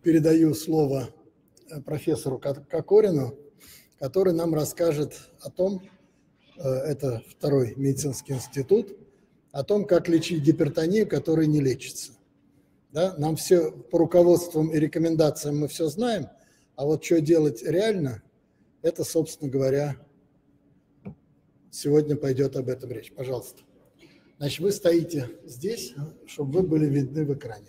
передаю слово профессору Кокорину, который нам расскажет о том, это второй медицинский институт, о том, как лечить гипертонию, которая не лечится. Да? Нам все по руководствам и рекомендациям мы все знаем, а вот что делать реально, это, собственно говоря, сегодня пойдет об этом речь. Пожалуйста. Значит, вы стоите здесь, чтобы вы были видны в экране.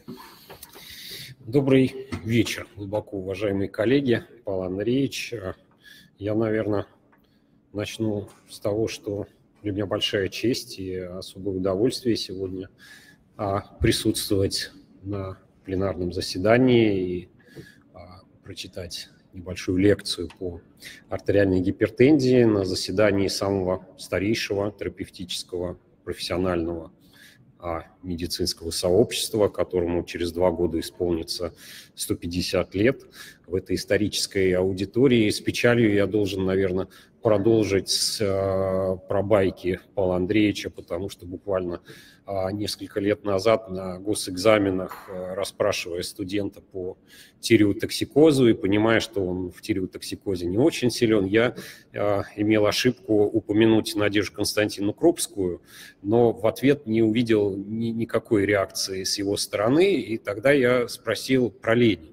Добрый вечер, глубоко уважаемые коллеги. Павел Андреевич, я, наверное, начну с того, что для меня большая честь и особое удовольствие сегодня присутствовать на пленарном заседании и прочитать небольшую лекцию по артериальной гипертензии на заседании самого старейшего терапевтического профессионального медицинского сообщества, которому через 2 года исполнится 150 лет. В этой исторической аудитории с печалью я должен, наверное, продолжить про байки Павла Андреевича, потому что буквально несколько лет назад на госэкзаменах, расспрашивая студента по тиреотоксикозу и понимая, что он в тиреотоксикозе не очень силен, я имел ошибку упомянуть Надежду Константиновну Крупскую, но в ответ не увидел никакой реакции с его стороны, и тогда я спросил про Ленина.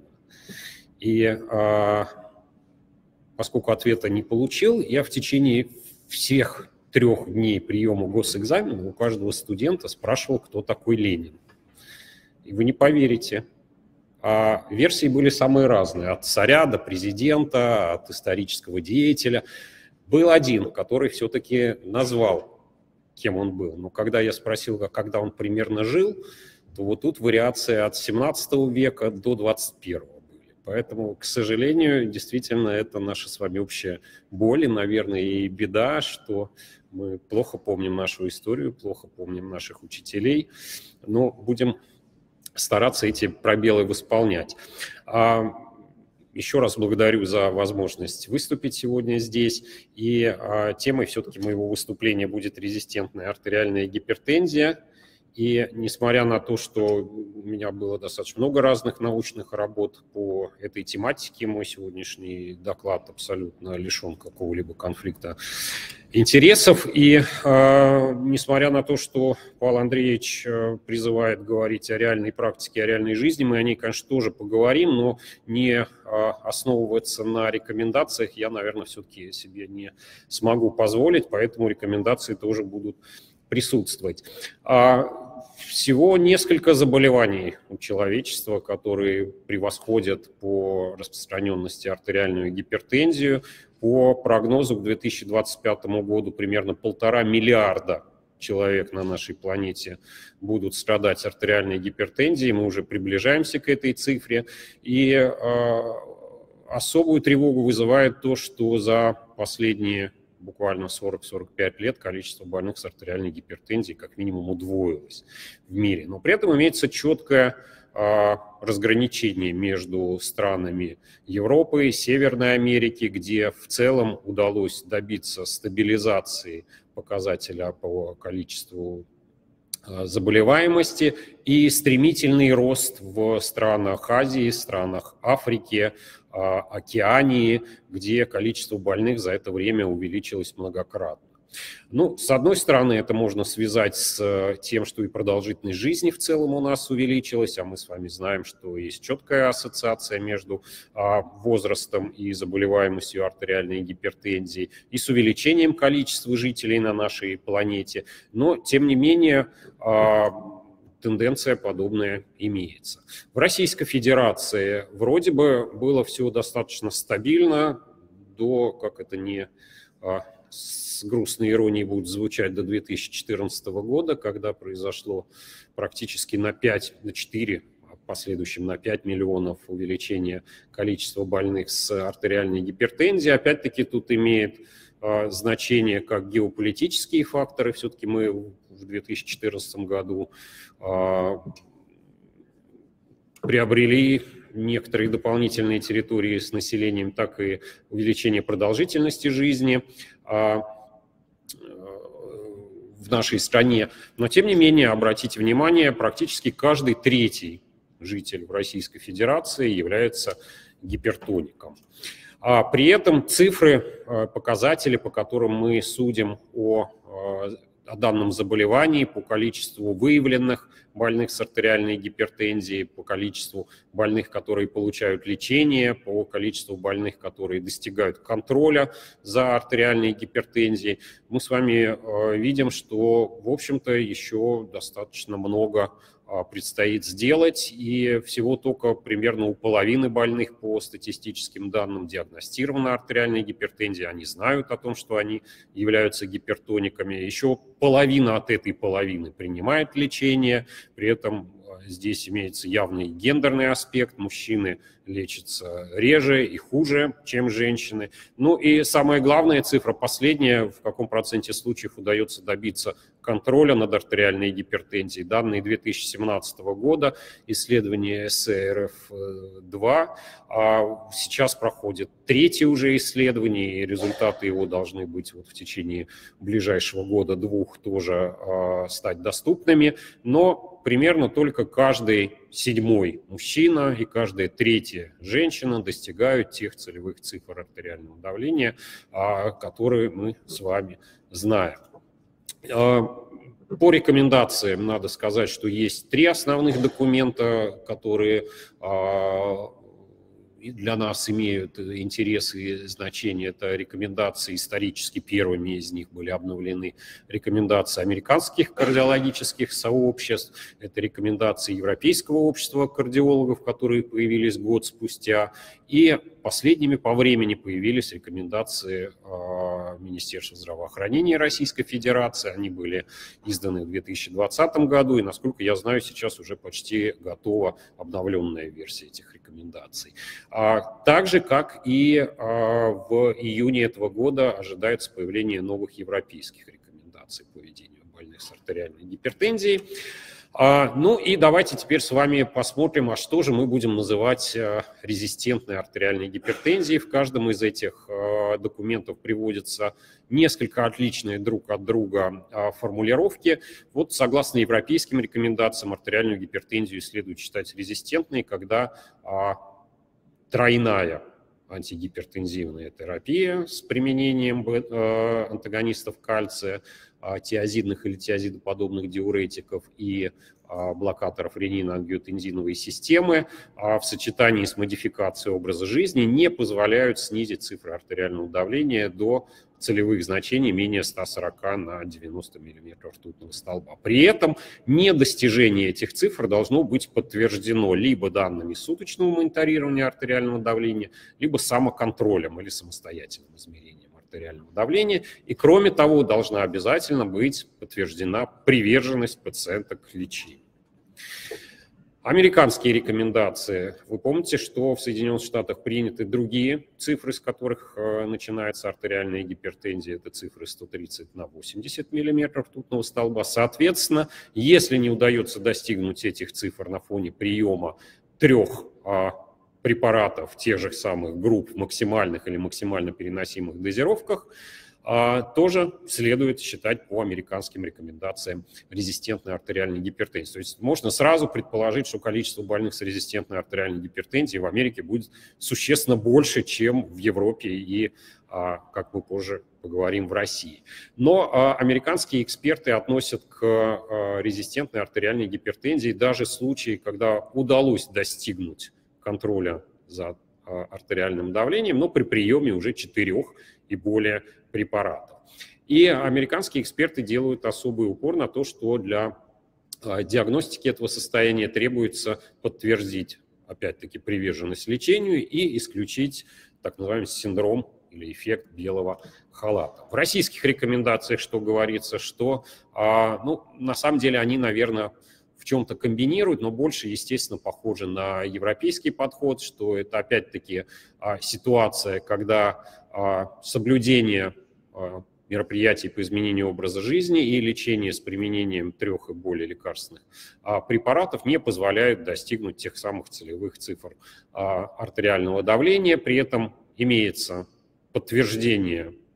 И поскольку ответа не получил, я в течение всех 3 дней приема госэкзамена у каждого студента спрашивал, кто такой Ленин. И вы не поверите, версии были самые разные, от царя до президента, от исторического деятеля. Был один, который все-таки назвал, кем он был. Но когда я спросил, когда он примерно жил, то вот тут вариации от 17 века до 21. Поэтому, к сожалению, действительно, это наша с вами общая боль и, наверное, и беда, что мы плохо помним нашу историю, плохо помним наших учителей, но будем стараться эти пробелы восполнять. Еще раз благодарю за возможность выступить сегодня здесь. И темой все-таки моего выступления будет резистентная артериальная гипертензия. И несмотря на то, что у меня было достаточно много разных научных работ по этой тематике, мой сегодняшний доклад абсолютно лишен какого-либо конфликта интересов. И несмотря на то, что Павел Андреевич призывает говорить о реальной практике, о реальной жизни, мы о ней, конечно, тоже поговорим, но не основываться на рекомендациях я, наверное, все-таки себе не смогу позволить, поэтому рекомендации тоже будут присутствовать. Всего несколько заболеваний у человечества, которые превосходят по распространенности артериальную гипертензию. По прогнозу к 2025 году примерно 1,5 миллиарда человек на нашей планете будут страдать артериальной гипертензией. Мы уже приближаемся к этой цифре. И особую тревогу вызывает то, что за последние буквально 40-45 лет количество больных с артериальной гипертензией как минимум удвоилось в мире. Но при этом имеется четкое разграничение между странами Европы и Северной Америки, где в целом удалось добиться стабилизации показателя по количеству заболеваемости и стремительный рост в странах Азии, странах Африки, Океании, где количество больных за это время увеличилось многократно. Ну, с одной стороны, это можно связать с тем, что и продолжительность жизни в целом у нас увеличилась, а мы с вами знаем, что есть четкая ассоциация между возрастом и заболеваемостью артериальной гипертензии и с увеличением количества жителей на нашей планете. Но, тем не менее, тенденция подобная имеется. В Российской Федерации вроде бы было все достаточно стабильно до, как это не с грустной иронией будет звучать, до 2014 года, когда произошло практически на 5, на 4, а в последующем на 5 миллионов увеличение количества больных с артериальной гипертензией. Опять-таки тут имеет значение как геополитические факторы. Все-таки мы в 2014 году приобрели некоторые дополнительные территории с населением, так и увеличение продолжительности жизни в нашей стране. Но, тем не менее, обратите внимание, практически каждый 3-й житель в Российской Федерации является гипертоником. А при этом цифры, показатели, по которым мы судим о данном заболевании, по количеству выявленных больных с артериальной гипертензией, по количеству больных, которые получают лечение, по количеству больных, которые достигают контроля за артериальной гипертензией, мы с вами видим, что, в общем-то, еще достаточно много предстоит сделать, и всего только примерно у половины больных по статистическим данным диагностирована артериальная гипертензия, они знают о том, что они являются гипертониками, еще половина от этой половины принимает лечение, при этом здесь имеется явный гендерный аспект, мужчины лечатся реже и хуже, чем женщины. Ну и самая главная цифра, последняя, в каком проценте случаев удается добиться контроля над артериальной гипертензией. Данные 2017 года, исследование СРФ-2, сейчас проходит третье уже исследование, и результаты его должны быть вот в течение ближайшего года-двух тоже стать доступными, но примерно только каждый седьмой мужчина и каждая третья женщина достигают тех целевых цифр артериального давления, которые мы с вами знаем. По рекомендациям надо сказать, что есть три основных документа, которые для нас имеют интерес и значение. Это рекомендации исторически, первыми из них были обновлены рекомендации американских кардиологических сообществ, это рекомендации Европейского общества кардиологов, которые появились год спустя, и последними по времени появились рекомендации Министерства здравоохранения Российской Федерации. Они были изданы в 2020 году, и, насколько я знаю, сейчас уже почти готова обновленная версия этих рекомендаций. Так же, как и в июне этого года ожидается появление новых европейских рекомендаций по ведению больных с артериальной гипертензией. Ну и давайте теперь с вами посмотрим, а что же мы будем называть резистентной артериальной гипертензией. В каждом из этих документов приводятся несколько отличные друг от друга формулировки. Вот согласно европейским рекомендациям артериальную гипертензию следует считать резистентной, когда тройная антигипертензивная терапия с применением антагонистов кальция, тиазидных или тиазидоподобных диуретиков и блокаторов ренин-ангиотензиновой системы в сочетании с модификацией образа жизни не позволяют снизить цифры артериального давления до целевых значений менее 140 на 90 мм ртутного столба. При этом недостижение этих цифр должно быть подтверждено либо данными суточного мониторирования артериального давления, либо самоконтролем или самостоятельным измерением артериального давления. И кроме того, должна обязательно быть подтверждена приверженность пациента к лечению. Американские рекомендации. Вы помните, что в Соединенных Штатах приняты другие цифры, с которых начинается артериальная гипертензия. Это цифры 130 на 80 мм ртутного столба. Соответственно, если не удается достигнуть этих цифр на фоне приема трех препаратов тех же самых групп в максимальных или максимально переносимых дозировках, тоже следует считать по американским рекомендациям резистентной артериальной гипертензии. То есть можно сразу предположить, что количество больных с резистентной артериальной гипертензией в Америке будет существенно больше, чем в Европе и, как мы позже поговорим, в России. Но американские эксперты относят к резистентной артериальной гипертензии даже случаи, когда удалось достигнуть контроля за артериальным давлением, но при приеме уже 4 и более препаратов. И американские эксперты делают особый упор на то, что для диагностики этого состояния требуется подтвердить, опять-таки, приверженность лечению и исключить так называемый синдром или эффект белого халата. В российских рекомендациях что говорится, что на самом деле они, наверное, в чем-то комбинируют, но больше, естественно, похожи на европейский подход, что это опять-таки ситуация, когда соблюдение мероприятий по изменению образа жизни и лечение с применением 3 и более лекарственных препаратов не позволяют достигнуть тех самых целевых цифр артериального давления. При этом имеется подтверждение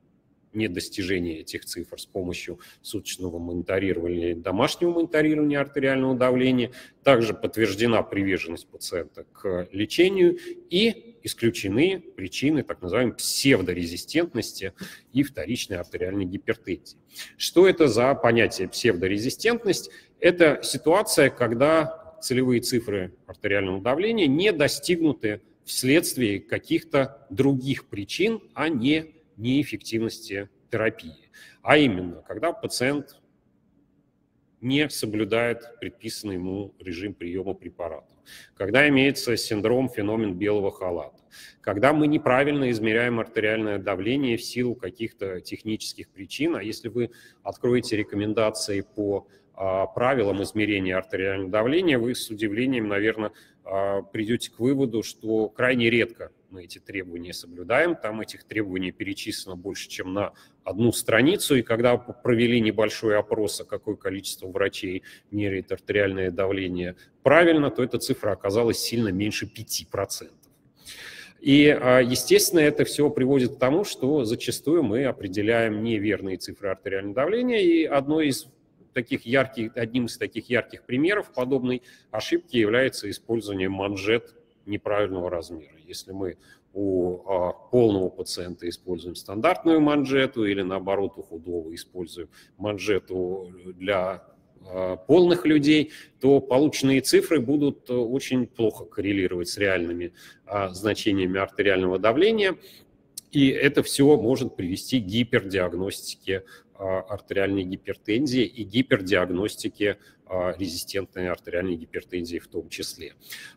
недостижения этих цифр с помощью суточного мониторирования, домашнего мониторирования артериального давления. Также подтверждена приверженность пациента к лечению и исключены причины так называемой псевдорезистентности и вторичной артериальной гипертензии. Что это за понятие псевдорезистентность? Это ситуация, когда целевые цифры артериального давления не достигнуты вследствие каких-то других причин, а не неэффективности терапии. А именно, когда пациент не соблюдает предписанный ему режим приема препаратов, когда имеется феномен белого халата, когда мы неправильно измеряем артериальное давление в силу каких-то технических причин, а если вы откроете рекомендации по правилам измерения артериального давления, вы с удивлением, наверное, придете к выводу, что крайне редко мы эти требования соблюдаем. Там этих требований перечислено больше, чем на одну страницу. И когда провели небольшой опрос, какое количество врачей меряет артериальное давление правильно, то эта цифра оказалась сильно меньше 5%. И, естественно, это все приводит к тому, что зачастую мы определяем неверные цифры артериального давления. И одним из таких ярких примеров подобной ошибки является использование манжет неправильного размера. Если мы у полного пациента используем стандартную манжету или, наоборот, у худого используем манжету для полных людей, то полученные цифры будут очень плохо коррелировать с реальными значениями артериального давления, и это все может привести к гипердиагностике артериальной гипертензии и гипердиагностике резистентной артериальной гипертензии в том числе.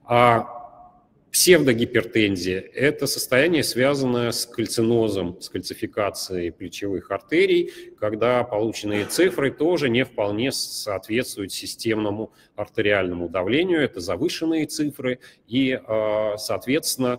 Псевдогипертензия – это состояние, связанное с кальцинозом, с кальцификацией плечевых артерий, когда полученные цифры тоже не вполне соответствуют системному артериальному давлению. Это завышенные цифры, и, соответственно,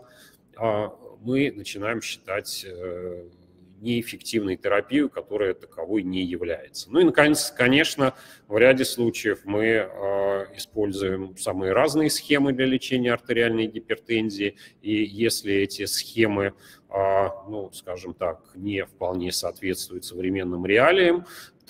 мы начинаем считать неэффективной терапию, которая таковой не является. Ну и, наконец, конечно, в ряде случаев мы используем самые разные схемы для лечения артериальной гипертензии, и если эти схемы, ну, скажем так, не вполне соответствуют современным реалиям,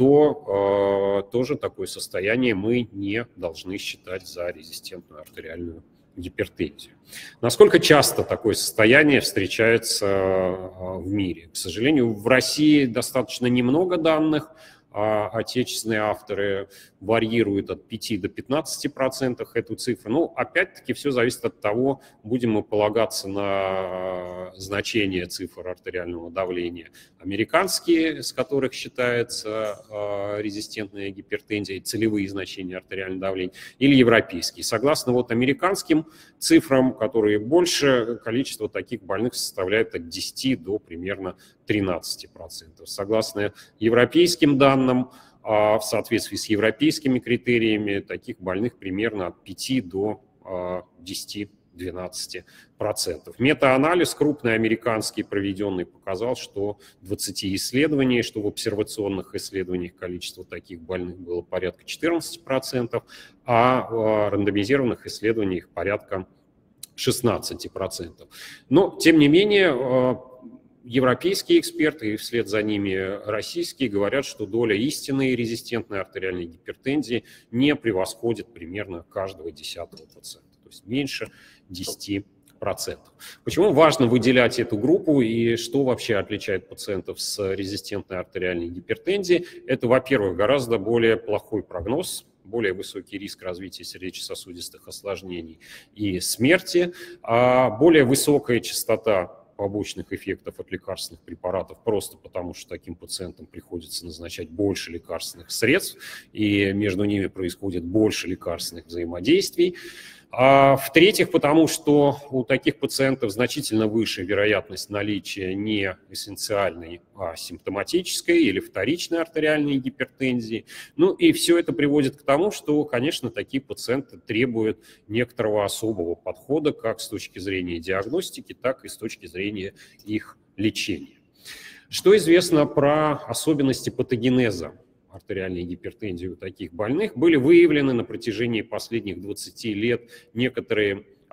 то тоже такое состояние мы не должны считать за резистентную артериальную гипертензию. Насколько часто такое состояние встречается в мире? К сожалению, в России достаточно немного данных. Отечественные авторы варьируют от 5 до 15% эту цифру. Но опять-таки все зависит от того, будем мы полагаться на значение цифр артериального давления американские, с которых считается резистентная гипертензия, целевые значения артериального давления, или европейские. Согласно вот американским цифрам, которые больше, количество таких больных составляет от 10 до примерно 13%. Согласно европейским данным, в соответствии с европейскими критериями, таких больных примерно от 5 до 10-12%. Метаанализ крупный американский проведенный показал, что в 20 исследований, что в обсервационных исследованиях количество таких больных было порядка 14%, а в рандомизированных исследованиях порядка 16%. Но, тем не менее, европейские эксперты и вслед за ними российские говорят, что доля истинной резистентной артериальной гипертензии не превосходит примерно каждого 10-го пациента, то есть меньше 10%. Почему важно выделять эту группу и что вообще отличает пациентов с резистентной артериальной гипертензией? Это, во-первых, гораздо более плохой прогноз, более высокий риск развития сердечно-сосудистых осложнений и смерти, более высокая частота побочных эффектов от лекарственных препаратов, просто потому что таким пациентам приходится назначать больше лекарственных средств, и между ними происходит больше лекарственных взаимодействий. В-третьих, потому что у таких пациентов значительно выше вероятность наличия не эссенциальной, а симптоматической или вторичной артериальной гипертензии. Ну и все это приводит к тому, что, конечно, такие пациенты требуют некоторого особого подхода как с точки зрения диагностики, так и с точки зрения их лечения. Что известно про особенности патогенеза артериальной гипертензии у таких больных? Были выявлены на протяжении последних 20 лет некоторые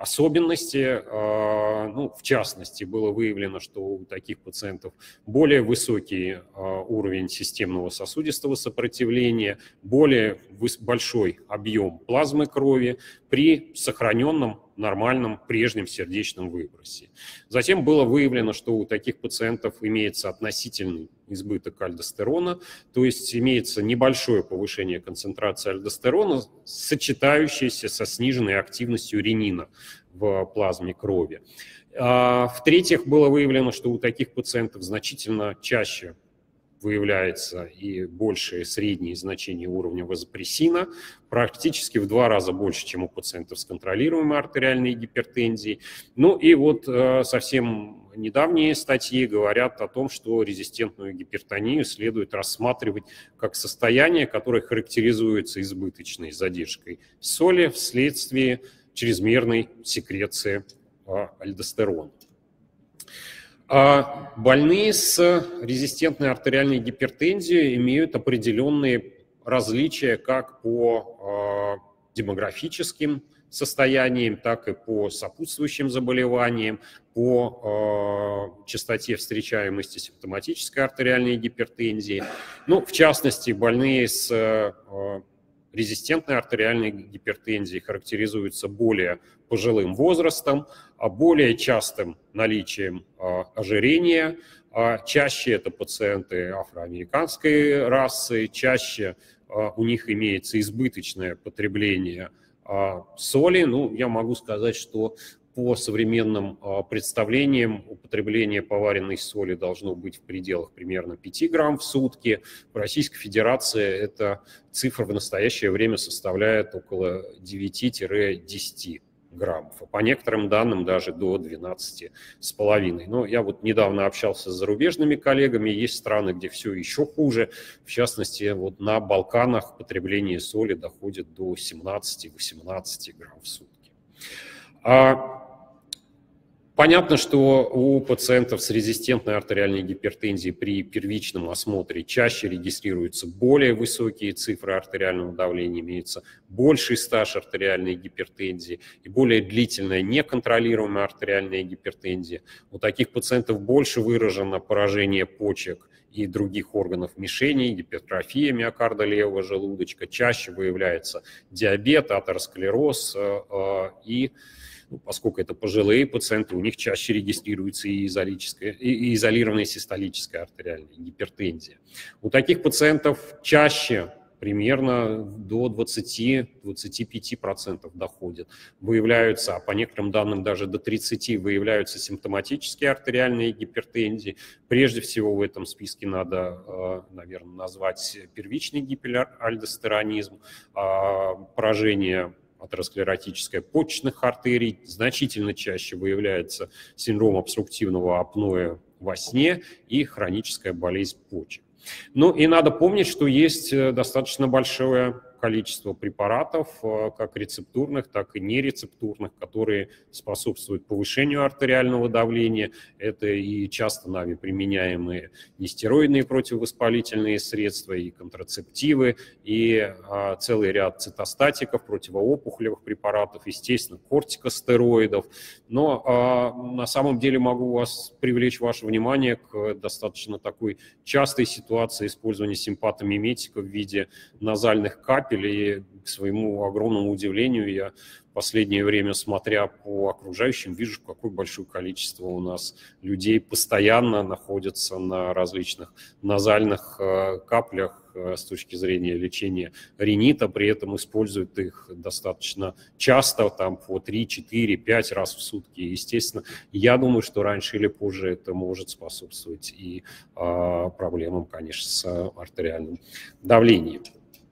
особенности. Ну, в частности, было выявлено, что у таких пациентов более высокий уровень системного сосудистого сопротивления, более большой объем плазмы крови при сохраненном нормальном прежнем сердечном выбросе. Затем было выявлено, что у таких пациентов имеется относительный избыток альдостерона, то есть имеется небольшое повышение концентрации альдостерона, сочетающееся со сниженной активностью ренина в плазме крови. В-третьих, было выявлено, что у таких пациентов значительно чаще выявляется и большее среднее значение уровня вазопрессина, практически в 2 раза больше, чем у пациентов с контролируемой артериальной гипертензией. Ну и вот совсем недавние статьи говорят о том, что резистентную гипертонию следует рассматривать как состояние, которое характеризуется избыточной задержкой соли вследствие чрезмерной секреции альдостерона. Больные с резистентной артериальной гипертензией имеют определенные различия как по демографическим состояниям, так и по сопутствующим заболеваниям, по частоте встречаемости симптоматической артериальной гипертензии. Ну, в частности, больные с резистентной артериальной гипертензией характеризуются более пожилым возрастом, более частым наличием ожирения. Чаще это пациенты афроамериканской расы, чаще у них имеется избыточное потребление соли. Ну, я могу сказать, что по современным представлениям употребление поваренной соли должно быть в пределах примерно 5 грамм в сутки. В Российской Федерации эта цифра в настоящее время составляет около 9-10 граммов, а по некоторым данным даже до 12,5. Но я вот недавно общался с зарубежными коллегами, есть страны, где все еще хуже. В частности, вот на Балканах потребление соли доходит до 17-18 грамм в сутки. Понятно, что у пациентов с резистентной артериальной гипертензией при первичном осмотре чаще регистрируются более высокие цифры артериального давления, имеется больший стаж артериальной гипертензии и более длительная неконтролируемая артериальная гипертензия. У таких пациентов больше выражено поражение почек и других органов мишени, гипертрофия миокарда левого желудочка, чаще выявляется диабет, атеросклероз и поскольку это пожилые пациенты, у них чаще регистрируется и изолированная систолическая артериальная гипертензия. У таких пациентов чаще, примерно до 20-25% доходит, выявляются, а по некоторым данным даже до 30% выявляются симптоматические артериальные гипертензии. Прежде всего в этом списке надо, наверное, назвать первичный гиперальдостеронизм, поражение атеросклеротической почечных артерий, значительно чаще выявляется синдром обструктивного апноэ во сне и хроническая болезнь почек. Ну и надо помнить, что есть достаточно большое количество препаратов, как рецептурных, так и нерецептурных, которые способствуют повышению артериального давления. Это и часто нами применяемые нестероидные противовоспалительные средства, и контрацептивы, и целый ряд цитостатиков, противоопухолевых препаратов, естественно, кортикостероидов. Но на самом деле могу привлечь ваше внимание к достаточно такой частой ситуации использования симпатомиметика в виде назальных капель. И к своему огромному удивлению я в последнее время, смотря по окружающим, вижу, какое большое количество у нас людей постоянно находятся на различных назальных каплях с точки зрения лечения ринита, при этом используют их достаточно часто, там по 3, 4, 5 раз в сутки. Естественно, я думаю, что раньше или позже это может способствовать и проблемам, конечно, с артериальным давлением.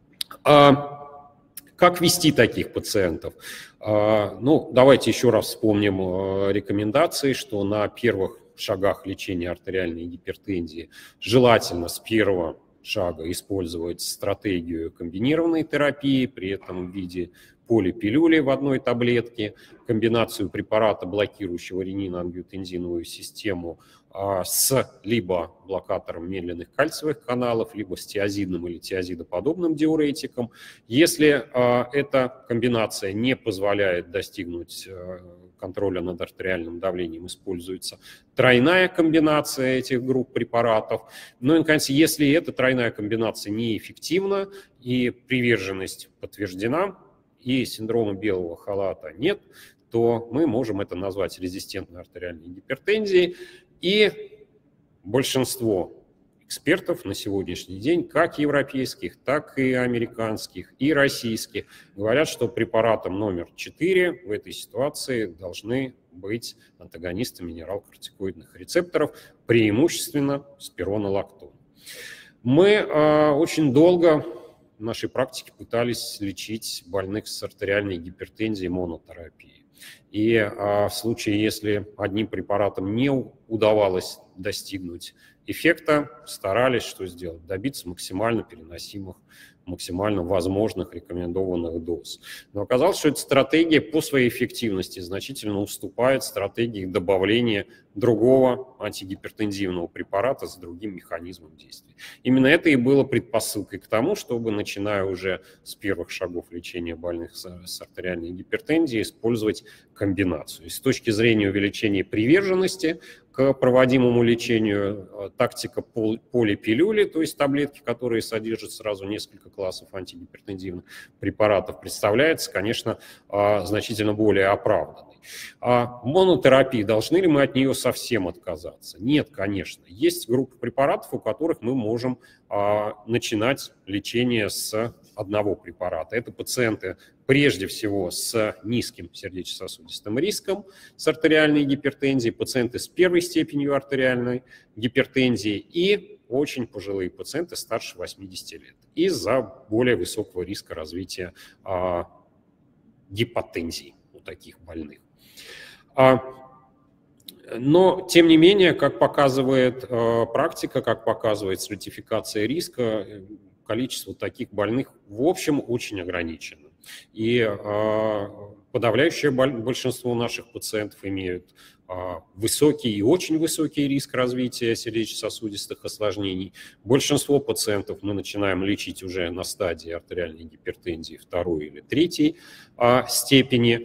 Как вести таких пациентов? Ну, давайте еще раз вспомним рекомендации, что на первых шагах лечения артериальной гипертензии желательно с первого шага использовать стратегию комбинированной терапии, при этом в виде полипилюли в одной таблетке, комбинацию препарата, блокирующего ренин-ангиотензиновую систему, с либо блокатором медленных кальциевых каналов, либо с тиазидным или тиазидоподобным диуретиком. Если эта комбинация не позволяет достигнуть контроля над артериальным давлением, используется тройная комбинация этих групп препаратов. Ну и, наконец, если эта тройная комбинация неэффективна и приверженность подтверждена, и синдрома белого халата нет, то мы можем это назвать резистентной артериальной гипертензией. И большинство экспертов на сегодняшний день, как европейских, так и американских, и российских, говорят, что препаратом номер 4 в этой ситуации должны быть антагонисты минералкортикоидных рецепторов, преимущественно спиронолактон. Мы очень долго в нашей практике пытались лечить больных с артериальной гипертензией монотерапией. И в случае, если одним препаратом не удавалось достигнуть эффекта, старались что сделать? Добиться максимально переносимых, максимально возможных рекомендованных доз. Но оказалось, что эта стратегия по своей эффективности значительно уступает стратегии добавления другого антигипертензивного препарата с другим механизмом действия. Именно это и было предпосылкой к тому, чтобы, начиная уже с первых шагов лечения больных с артериальной гипертензией, использовать комбинацию. И с точки зрения увеличения приверженности к проводимому лечению, тактика полипилюли, то есть таблетки, которые содержат сразу несколько классов антигипертензивных препаратов, представляется, конечно, значительно более оправданной. А монотерапии, должны ли мы от нее совсем отказаться? Нет, конечно. Есть группа препаратов, у которых мы можем начинать лечение с одного препарата. Это пациенты прежде всего с низким сердечно-сосудистым риском, с артериальной гипертензией, пациенты с первой степенью артериальной гипертензии и очень пожилые пациенты старше 80 лет из-за более высокого риска развития гипотензии у таких больных. Но, тем не менее, как показывает практика, как показывает стратификация риска, количество таких больных в общем очень ограничено. И подавляющее большинство наших пациентов имеют высокий и очень высокий риск развития сердечно-сосудистых осложнений. Большинство пациентов мы начинаем лечить уже на стадии артериальной гипертензии второй или третьей степени.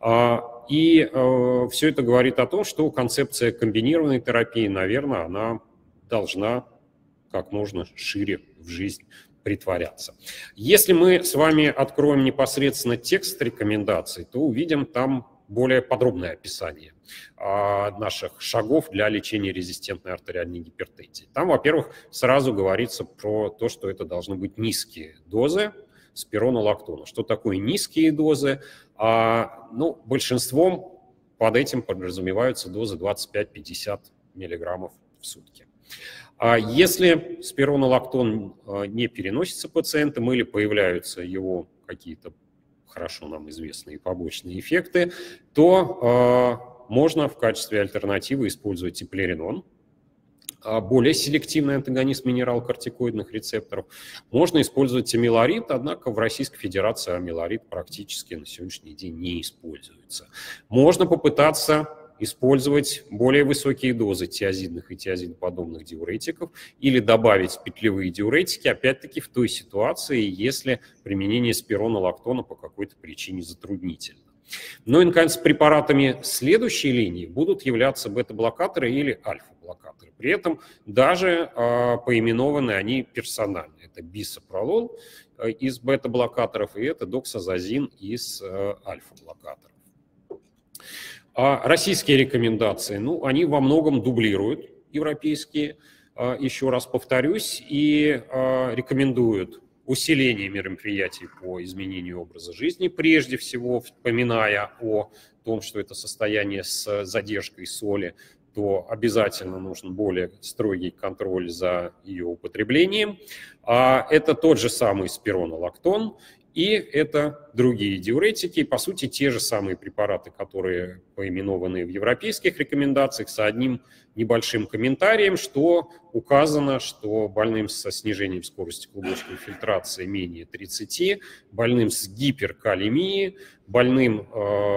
И все это говорит о том, что концепция комбинированной терапии, наверное, она должна как можно шире в жизнь притворяться. Если мы с вами откроем непосредственно текст рекомендаций, то увидим там более подробное описание наших шагов для лечения резистентной артериальной гипертензии. Там, во-первых, сразу говорится про то, что это должны быть низкие дозы спиронолактона. Что такое низкие дозы? Большинством под этим подразумеваются дозы 25-50 мг в сутки. Если спиронолактон не переносится пациентом или появляются его какие-то хорошо нам известные побочные эффекты, то можно в качестве альтернативы использовать эплеринон, более селективный антагонист минералкортикоидных рецепторов. Можно использовать амилорид, однако в Российской Федерации амилорид практически на сегодняшний день не используется. Можно попытаться использовать более высокие дозы тиазидных и тиазидоподобных диуретиков или добавить петлевые диуретики, опять-таки в той ситуации, если применение спиронолактона по какой-то причине затруднительно. Ну и, наконец, препаратами следующей линии будут являться бета-блокаторы или альфа-блокаторы. При этом даже поименованы они персонально. Это бисопролол из бета-блокаторов и это доксазазин из альфа-блокаторов. Российские рекомендации, они во многом дублируют европейские, еще раз повторюсь, и рекомендуют усиление мероприятий по изменению образа жизни, прежде всего вспоминая о том, что это состояние с задержкой соли, то обязательно нужен более строгий контроль за ее употреблением. Это тот же самый спиронолактон. И это другие диуретики, по сути, те же самые препараты, которые поименованы в европейских рекомендациях, с одним небольшим комментарием, что указано, что больным со снижением скорости клубочковой фильтрации менее 30, больным с гиперкалемией, больным,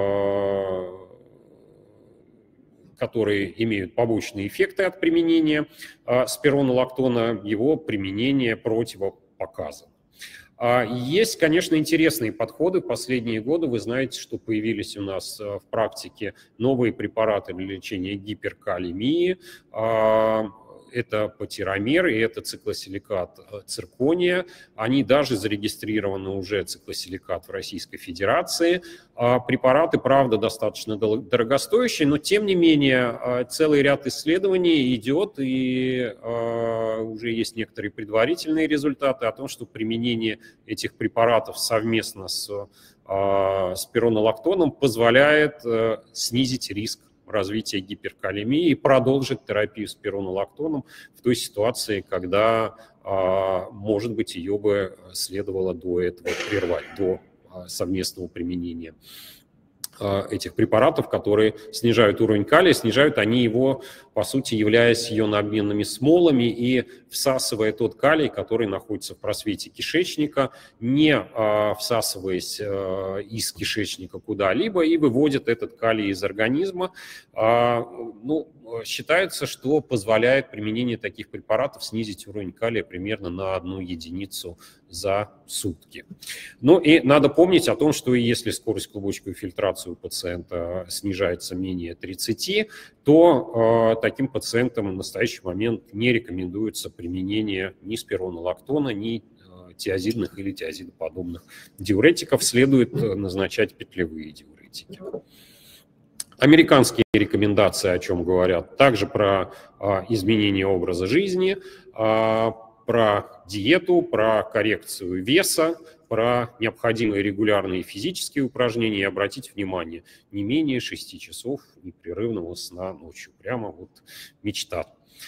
которые имеют побочные эффекты от применения спиронолактона, его применение противопоказано. Есть, конечно, интересные подходы. В последние годы вы знаете, что появились у нас в практике новые препараты для лечения гиперкалемии. Это патиромер и это циклосиликат циркония. Они даже зарегистрированы уже, циклосиликат, в Российской Федерации. Препараты, правда, достаточно дорогостоящие, но тем не менее целый ряд исследований идет, и уже есть некоторые предварительные результаты о том, что применение этих препаратов совместно с спиронолактоном позволяет снизить риск развития гиперкалемии и продолжить терапию спиронолактоном в той ситуации, когда, может быть, ее бы следовало до этого прервать, до совместного применения этих препаратов, которые снижают уровень калия, снижают они его, по сути, являясь ионообменными смолами и всасывая тот калий, который находится в просвете кишечника, не всасываясь из кишечника куда-либо и выводит этот калий из организма. Считается, что позволяет применение таких препаратов снизить уровень калия примерно на 1 единицу за сутки. Ну и надо помнить о том, что если скорость клубочковой фильтрации у пациента снижается менее 30, то таким пациентам в настоящий момент не рекомендуется применение ни спиронолактона, ни тиазидных или тиазидоподобных диуретиков. Следует назначать петлевые диуретики. Американские рекомендации о чем говорят? Также про изменение образа жизни, про диету, про коррекцию веса, про необходимые регулярные физические упражнения. И обратите внимание, не менее 6 часов непрерывного сна ночью. Прямо вот мечта.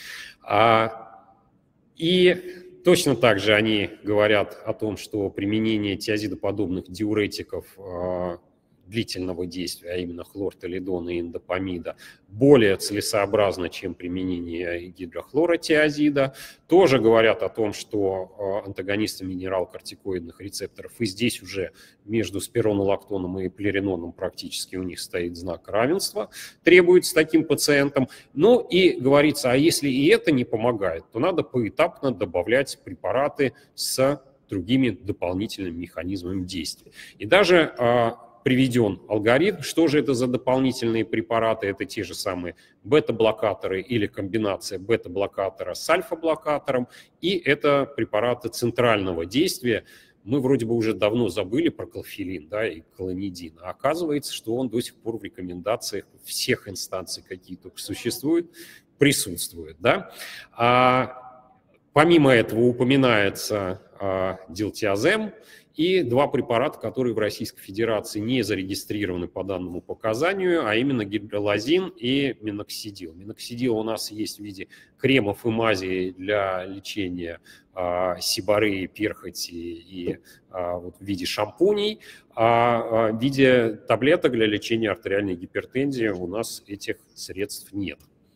И точно так же они говорят о том, что применение тиазидоподобных диуретиков длительного действия, а именно хлортолидона и эндопамида, более целесообразно, чем применение гидрохлоротиазида. Тоже говорят о том, что антагонисты минералкортикоидных рецепторов, и здесь уже между спиронолактоном и плериноном практически у них стоит знак равенства, требуется таким пациентам. Ну и говорится, а если и это не помогает, то надо поэтапно добавлять препараты с другими дополнительными механизмами действия. И даже приведен алгоритм, что же это за дополнительные препараты. Это те же самые бета-блокаторы или комбинация бета-блокатора с альфа-блокатором, и это препараты центрального действия. Мы вроде бы уже давно забыли про клофелин, да, и клонидин, а оказывается, что он до сих пор в рекомендациях всех инстанций, какие только существуют, присутствует. Да? Помимо этого упоминается дилтиазем и 2 препарата, которые в Российской Федерации не зарегистрированы по данному показанию, а именно гидролазин и миноксидил. Миноксидил у нас есть в виде кремов и мазей для лечения сибореи, перхоти и в виде шампуней, а в виде таблеток для лечения артериальной гипертензии у нас этих средств нет.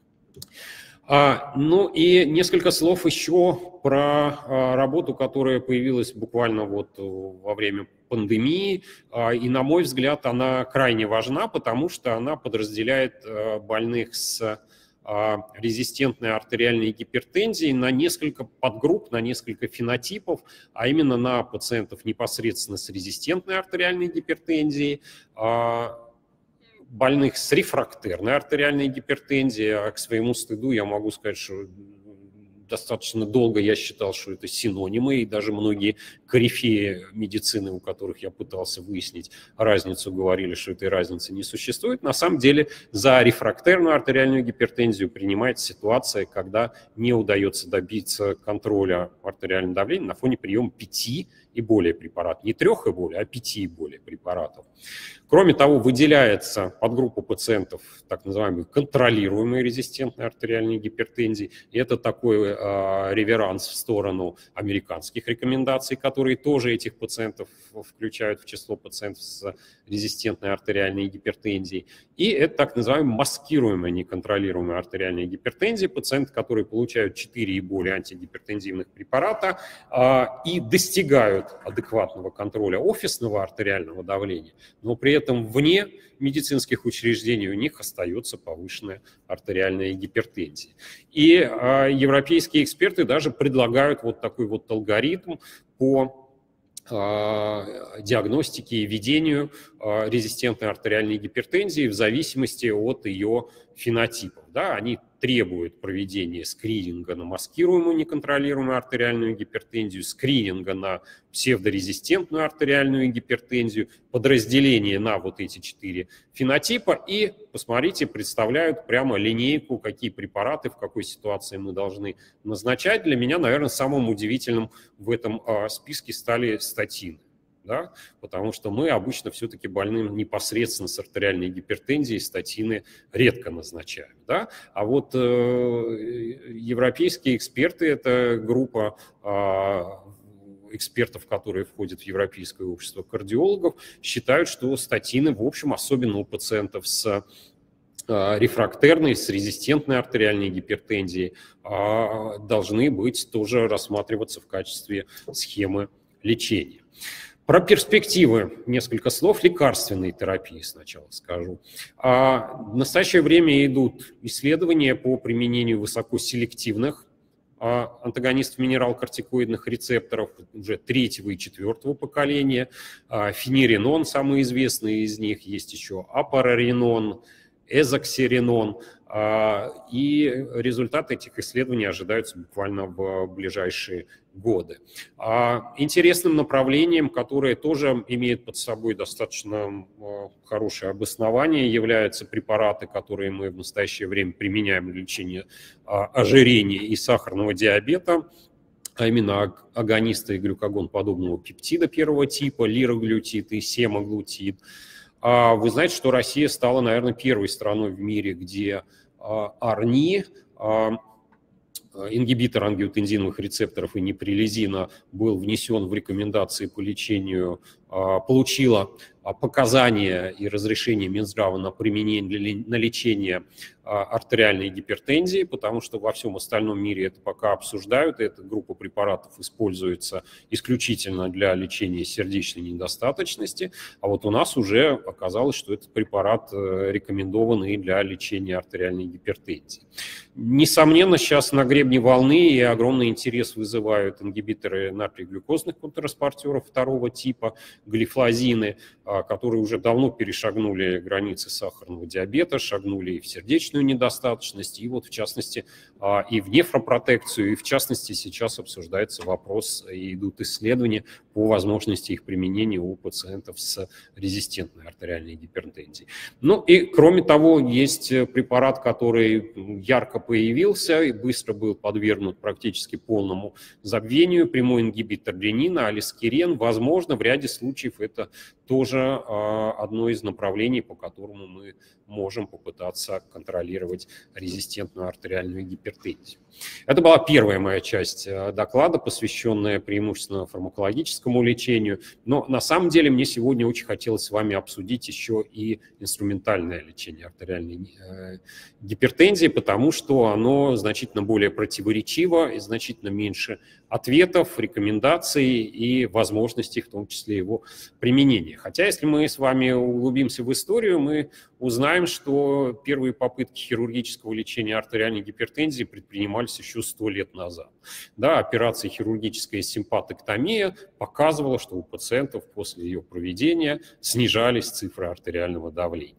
Ну и несколько слов еще про работу, которая появилась буквально вот во время пандемии. И, на мой взгляд, она крайне важна, потому что она подразделяет больных с резистентной артериальной гипертензией на несколько подгрупп, на несколько фенотипов, а именно на пациентов непосредственно с резистентной артериальной гипертензией, больных с рефрактерной артериальной гипертензией, а к своему стыду я могу сказать, что достаточно долго я считал, что это синонимы, и даже многие корифеи медицины, у которых я пытался выяснить разницу, говорили, что этой разницы не существует. На самом деле за рефрактерную артериальную гипертензию принимается ситуация, когда не удается добиться контроля артериального давления на фоне приема 5 и более препаратов. Не 3 и более, а 5 и более препаратов. Кроме того, выделяется подгруппа пациентов так называемой контролируемой резистентной артериальной гипертензии. И это такой реверанс в сторону американских рекомендаций, которые тоже этих пациентов включают в число пациентов с резистентной артериальной гипертензией. И это так называемая маскируемая неконтролируемая артериальная гипертензия, пациенты, которые получают 4 и более антигипертензивных препарата и достигают адекватного контроля офисного артериального давления, но при этом вне медицинских учреждений у них остается повышенная артериальная гипертензия. И европейские эксперты даже предлагают вот такой вот алгоритм по диагностике и ведению резистентной артериальной гипертензии в зависимости от ее фенотипов. Да, они требуют проведения скрининга на маскируемую неконтролируемую артериальную гипертензию, скрининга на псевдорезистентную артериальную гипертензию, подразделение на вот эти 4 фенотипа и, посмотрите, представляют прямо линейку, какие препараты, в какой ситуации мы должны назначать. Для меня, наверное, самым удивительным в этом списке стали статины. Да? Потому что мы обычно все-таки больным непосредственно с артериальной гипертензией статины редко назначаем. Да? А вот европейские эксперты, это группа экспертов, которые входят в Европейское общество кардиологов, считают, что статины, в общем, особенно у пациентов с рефрактерной, с резистентной артериальной гипертензией, должны быть тоже рассматриваться в качестве схемы лечения. Про перспективы несколько слов лекарственной терапии сначала скажу. В настоящее время идут исследования по применению высокоселективных антагонистов минерал-кортикоидных рецепторов уже 3-го и 4-го поколения. Фениринон, самый известный из них, есть еще апараринон, эзоксиринон. И результаты этих исследований ожидаются буквально в ближайшие годы. Интересным направлением, которое тоже имеет под собой достаточно хорошее обоснование, являются препараты, которые мы в настоящее время применяем для лечения ожирения и сахарного диабета, а именно агонисты глюкагон-подобного пептида первого типа, лироглютид и семаглутид. Вы знаете, что Россия стала, наверное, первой страной в мире, где АРНИ, ингибитор ангиотензиновых рецепторов и неприлизина, был внесен в рекомендации по лечению, получила показания и разрешение Минздрава на применение, на лечение артериальной гипертензии, потому что во всем остальном мире это пока обсуждают. Эта группа препаратов используется исключительно для лечения сердечной недостаточности, а вот у нас уже оказалось, что этот препарат рекомендован и для лечения артериальной гипертензии. Несомненно, сейчас на гребне волны и огромный интерес вызывают ингибиторы натрий-глюкозных контртранспортеров второго типа, глифлозины, которые уже давно перешагнули границы сахарного диабета, шагнули и в сердечную недостаточность, и вот в частности и в нефропротекцию, и в частности сейчас обсуждается вопрос, и идут исследования по возможности их применения у пациентов с резистентной артериальной гипертензией. Ну и кроме того, есть препарат, который ярко появился и быстро был подвергнут практически полному забвению, прямой ингибитор ренина, алискирен. Возможно, в ряде случаев это тоже одно из направлений, по которому мы можем попытаться контролировать резистентную артериальную гипертензию. Это была первая моя часть доклада, посвященная преимущественно фармакологическому лечению. Но на самом деле мне сегодня очень хотелось с вами обсудить еще и инструментальное лечение артериальной гипертензии, потому что оно значительно более противоречиво и значительно меньше ответов, рекомендаций и возможностей, в том числе его применения. Хотя, если мы с вами углубимся в историю, мы узнаем, что первые попытки хирургического лечения артериальной гипертензии предпринимались еще 100 лет назад. Да, операция хирургическая симпатоктомия показывала, что у пациентов после ее проведения снижались цифры артериального давления.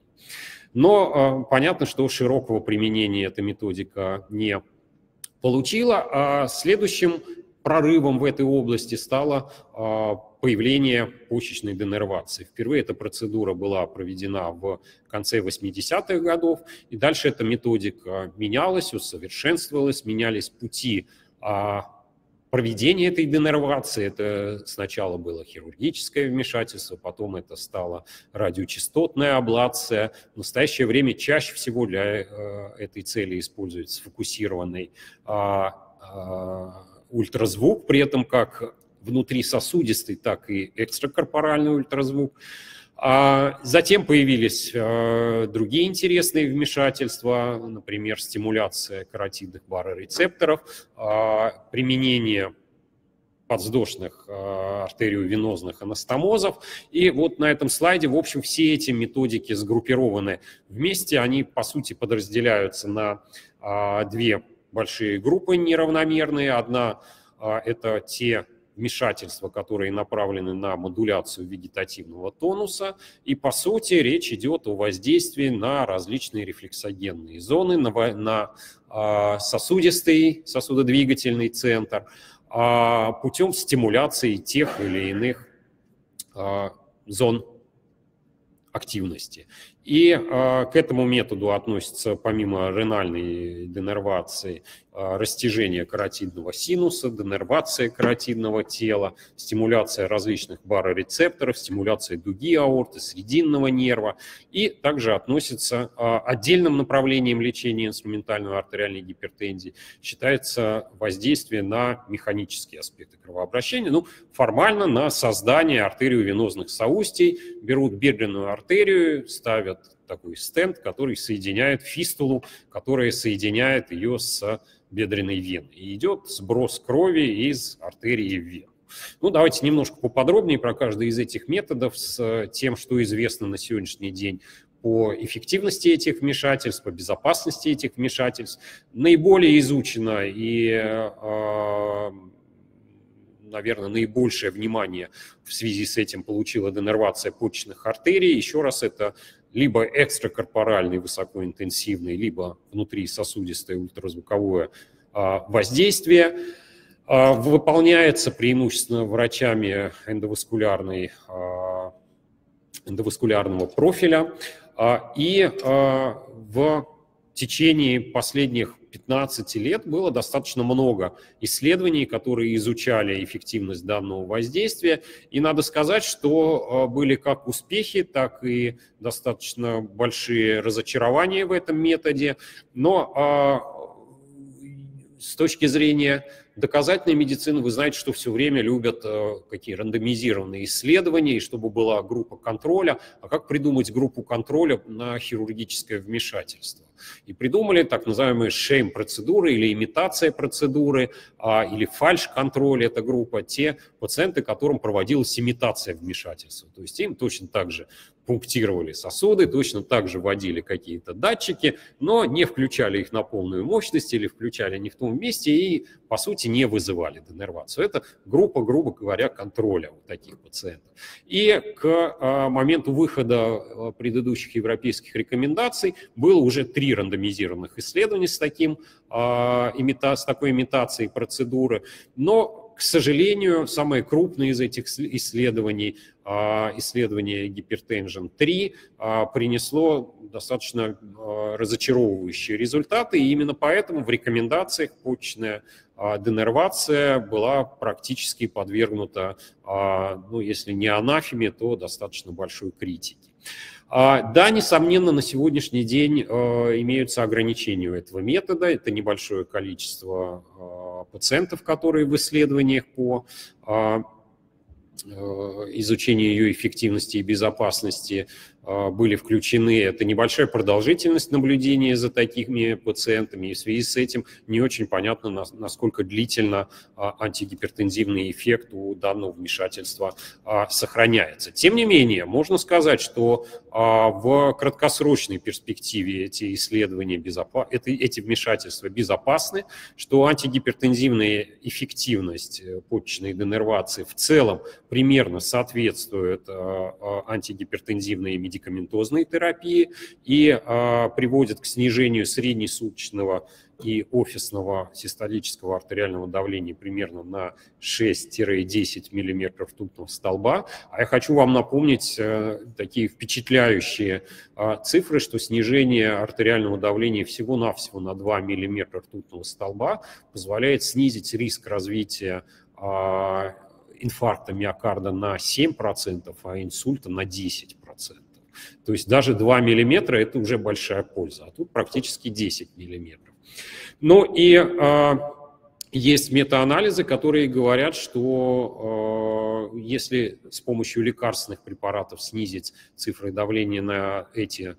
Но понятно, что широкого применения эта методика не получила, а следующим прорывом в этой области стало появление почечной денервации. Впервые эта процедура была проведена в конце 80-х годов, и дальше эта методика менялась, усовершенствовалась, менялись пути проведение этой денервации. Это сначала было хирургическое вмешательство, потом это стала радиочастотная аблация. В настоящее время чаще всего для этой цели используется сфокусированный ультразвук, при этом как внутрисосудистый, так и экстракорпоральный ультразвук. Затем появились другие интересные вмешательства, например, стимуляция каротидных барорецепторов, применение подвздошных артериовенозных анастомозов. И вот на этом слайде, в общем, все эти методики сгруппированы вместе. Они, по сути, подразделяются на две большие группы неравномерные. Одна – это те вмешательства, которые направлены на модуляцию вегетативного тонуса. И, по сути, речь идет о воздействии на различные рефлексогенные зоны, на сосудистый, сосудодвигательный центр, путем стимуляции тех или иных зон активности. И к этому методу относится, помимо ренальной денервации, растяжение каротидного синуса, денервация каротидного тела, стимуляция различных барорецепторов, стимуляция дуги аорты, срединного нерва. И также относится отдельным направлением лечения инструментальной артериальной гипертензии, считается воздействие на механические аспекты кровообращения, ну, формально на создание артериовенозных соустий, берут бедренную артерию, ставят такой стенд, который соединяет фистулу, которая соединяет ее с бедренной веной. И идет сброс крови из артерии в вену. Ну, давайте немножко поподробнее про каждый из этих методов с тем, что известно на сегодняшний день по эффективности этих вмешательств, по безопасности этих вмешательств. Наиболее изучено и, наверное, наибольшее внимание в связи с этим получила денервация почечных артерий. Еще раз, это либо экстракорпоральный высокоинтенсивный, либо внутрисосудистое ультразвуковое воздействие. Выполняется преимущественно врачами эндоваскулярного профиля. И в течение последних 15 лет было достаточно много исследований, которые изучали эффективность данного воздействия. И надо сказать, что были как успехи, так и достаточно большие разочарования в этом методе. Но с точки зрения доказательной медицины, вы знаете, что все время любят какие рандомизированные исследования, и чтобы была группа контроля. А как придумать группу контроля на хирургическое вмешательство? И придумали так называемые shame-процедуры или имитация процедуры, или фальш-контроль, эта группа, те пациенты, которым проводилась имитация вмешательства. То есть им точно так же пунктировали сосуды, точно так же вводили какие-то датчики, но не включали их на полную мощность или включали не в том месте и, по сути, не вызывали денервацию. Это группа, грубо говоря, контроля у таких пациентов. И к моменту выхода предыдущих европейских рекомендаций было уже 3 рандомизированных исследований с такой имитацией процедуры, но, к сожалению, самое крупное из этих исследований, исследование Hypertension-3, принесло достаточно разочаровывающие результаты, и именно поэтому в рекомендациях почечная денервация была практически подвергнута, ну, если не анафеме, то достаточно большой критике. Да, несомненно, на сегодняшний день имеются ограничения у этого метода. Это небольшое количество пациентов, которые в исследованиях по изучению ее эффективности и безопасности были включены. Это небольшая продолжительность наблюдения за такими пациентами, и в связи с этим не очень понятно, насколько длительно антигипертензивный эффект у данного вмешательства сохраняется. Тем не менее, можно сказать, что в краткосрочной перспективе эти исследования, эти вмешательства безопасны, что антигипертензивная эффективность почечной денервации в целом примерно соответствует антигипертензивной медикации медикаментозной терапии и приводит к снижению среднесуточного и офисного систолического артериального давления примерно на 6-10 мм ртутного столба. А я хочу вам напомнить такие впечатляющие цифры, что снижение артериального давления всего-навсего на 2 мм ртутного столба позволяет снизить риск развития инфаркта миокарда на 7%, а инсульта на 10%. То есть даже 2 мм – это уже большая польза, а тут практически 10 мм. Ну и есть метаанализы, которые говорят, что если с помощью лекарственных препаратов снизить цифры давления на эти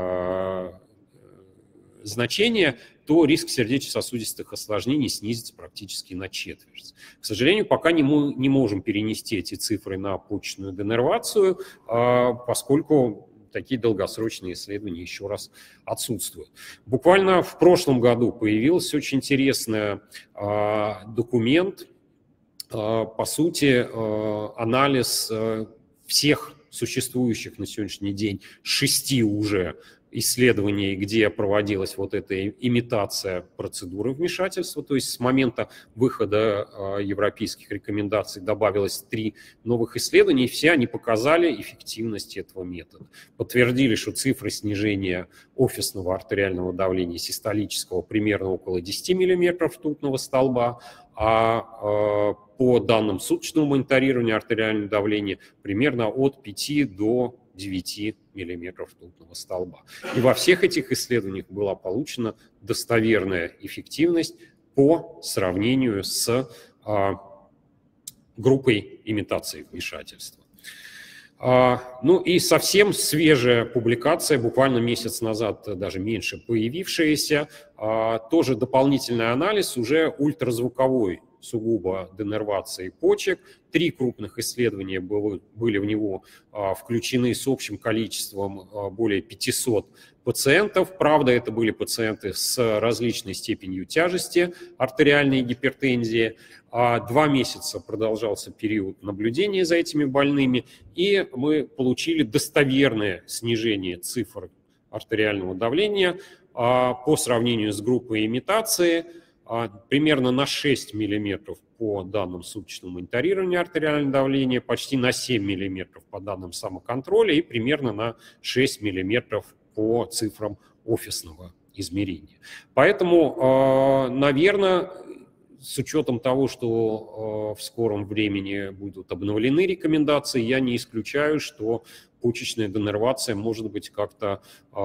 значения, то риск сердечно-сосудистых осложнений снизится практически на четверть. К сожалению, пока не можем перенести эти цифры на почечную денервацию, поскольку такие долгосрочные исследования еще раз отсутствуют. Буквально в прошлом году появился очень интересный документ, по сути, анализ всех существующих на сегодняшний день 6 уже исследований, где проводилась вот эта имитация процедуры вмешательства, то есть с момента выхода европейских рекомендаций добавилось 3 новых исследований, и все они показали эффективность этого метода. Подтвердили, что цифры снижения офисного артериального давления систолического примерно около 10 мм ртутного столба, а по данным суточного мониторирования артериального давления примерно от 5 до 9 мм ртутного столба. И во всех этих исследованиях была получена достоверная эффективность по сравнению с группой имитации вмешательства. Ну и совсем свежая публикация, буквально месяц назад, даже меньше появившаяся, тоже дополнительный анализ уже ультразвуковой сугубо денервации почек. 3 крупных исследования были в него включены с общим количеством более 500 пациентов. Правда, это были пациенты с различной степенью тяжести артериальной гипертензии. 2 месяца продолжался период наблюдения за этими больными, и мы получили достоверное снижение цифр артериального давления по сравнению с группой имитации, примерно на 6 мм по данным суточного мониторирования артериального давления, почти на 7 мм по данным самоконтроля и примерно на 6 мм по цифрам офисного измерения. Поэтому, наверное, с учетом того, что в скором времени будут обновлены рекомендации, я не исключаю, что почечная денервация может быть как-то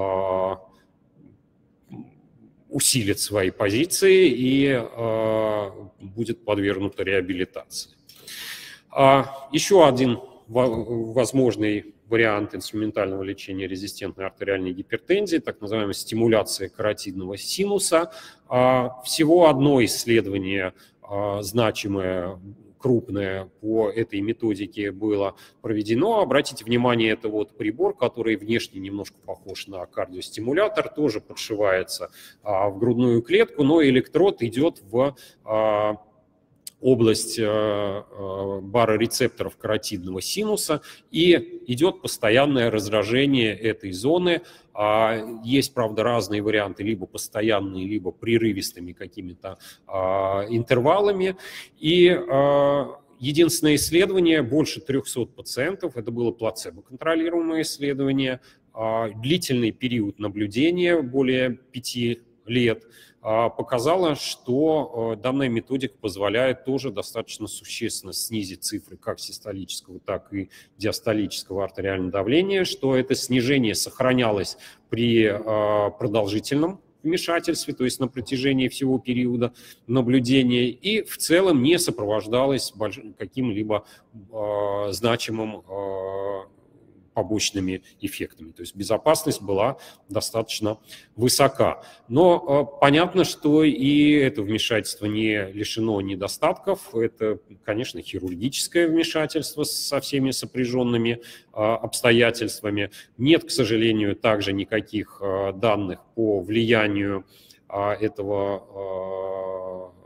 усилит свои позиции и будет подвергнута реабилитации. Еще один возможный вариант инструментального лечения резистентной артериальной гипертензии, так называемая стимуляция каротидного синуса. Всего одно исследование значимое, крупное по этой методике было проведено. Обратите внимание, это вот прибор, который внешне немножко похож на кардиостимулятор, тоже подшивается в грудную клетку, но электрод идет в область барорецепторов каротидного синуса, и идет постоянное раздражение этой зоны. Есть, правда, разные варианты, либо постоянные, либо прерывистыми какими-то интервалами. И единственное исследование, больше 300 пациентов, это было плацебо-контролируемое исследование, длительный период наблюдения, более 5 лет, показало, что данная методика позволяет тоже достаточно существенно снизить цифры как систолического, так и диастолического артериального давления, что это снижение сохранялось при продолжительном вмешательстве, то есть на протяжении всего периода наблюдения, и в целом не сопровождалось каким-либо значимым побочными эффектами. То есть безопасность была достаточно высока. Но понятно, что и это вмешательство не лишено недостатков. Это, конечно, хирургическое вмешательство со всеми сопряженными обстоятельствами. Нет, к сожалению, также никаких данных по влиянию этого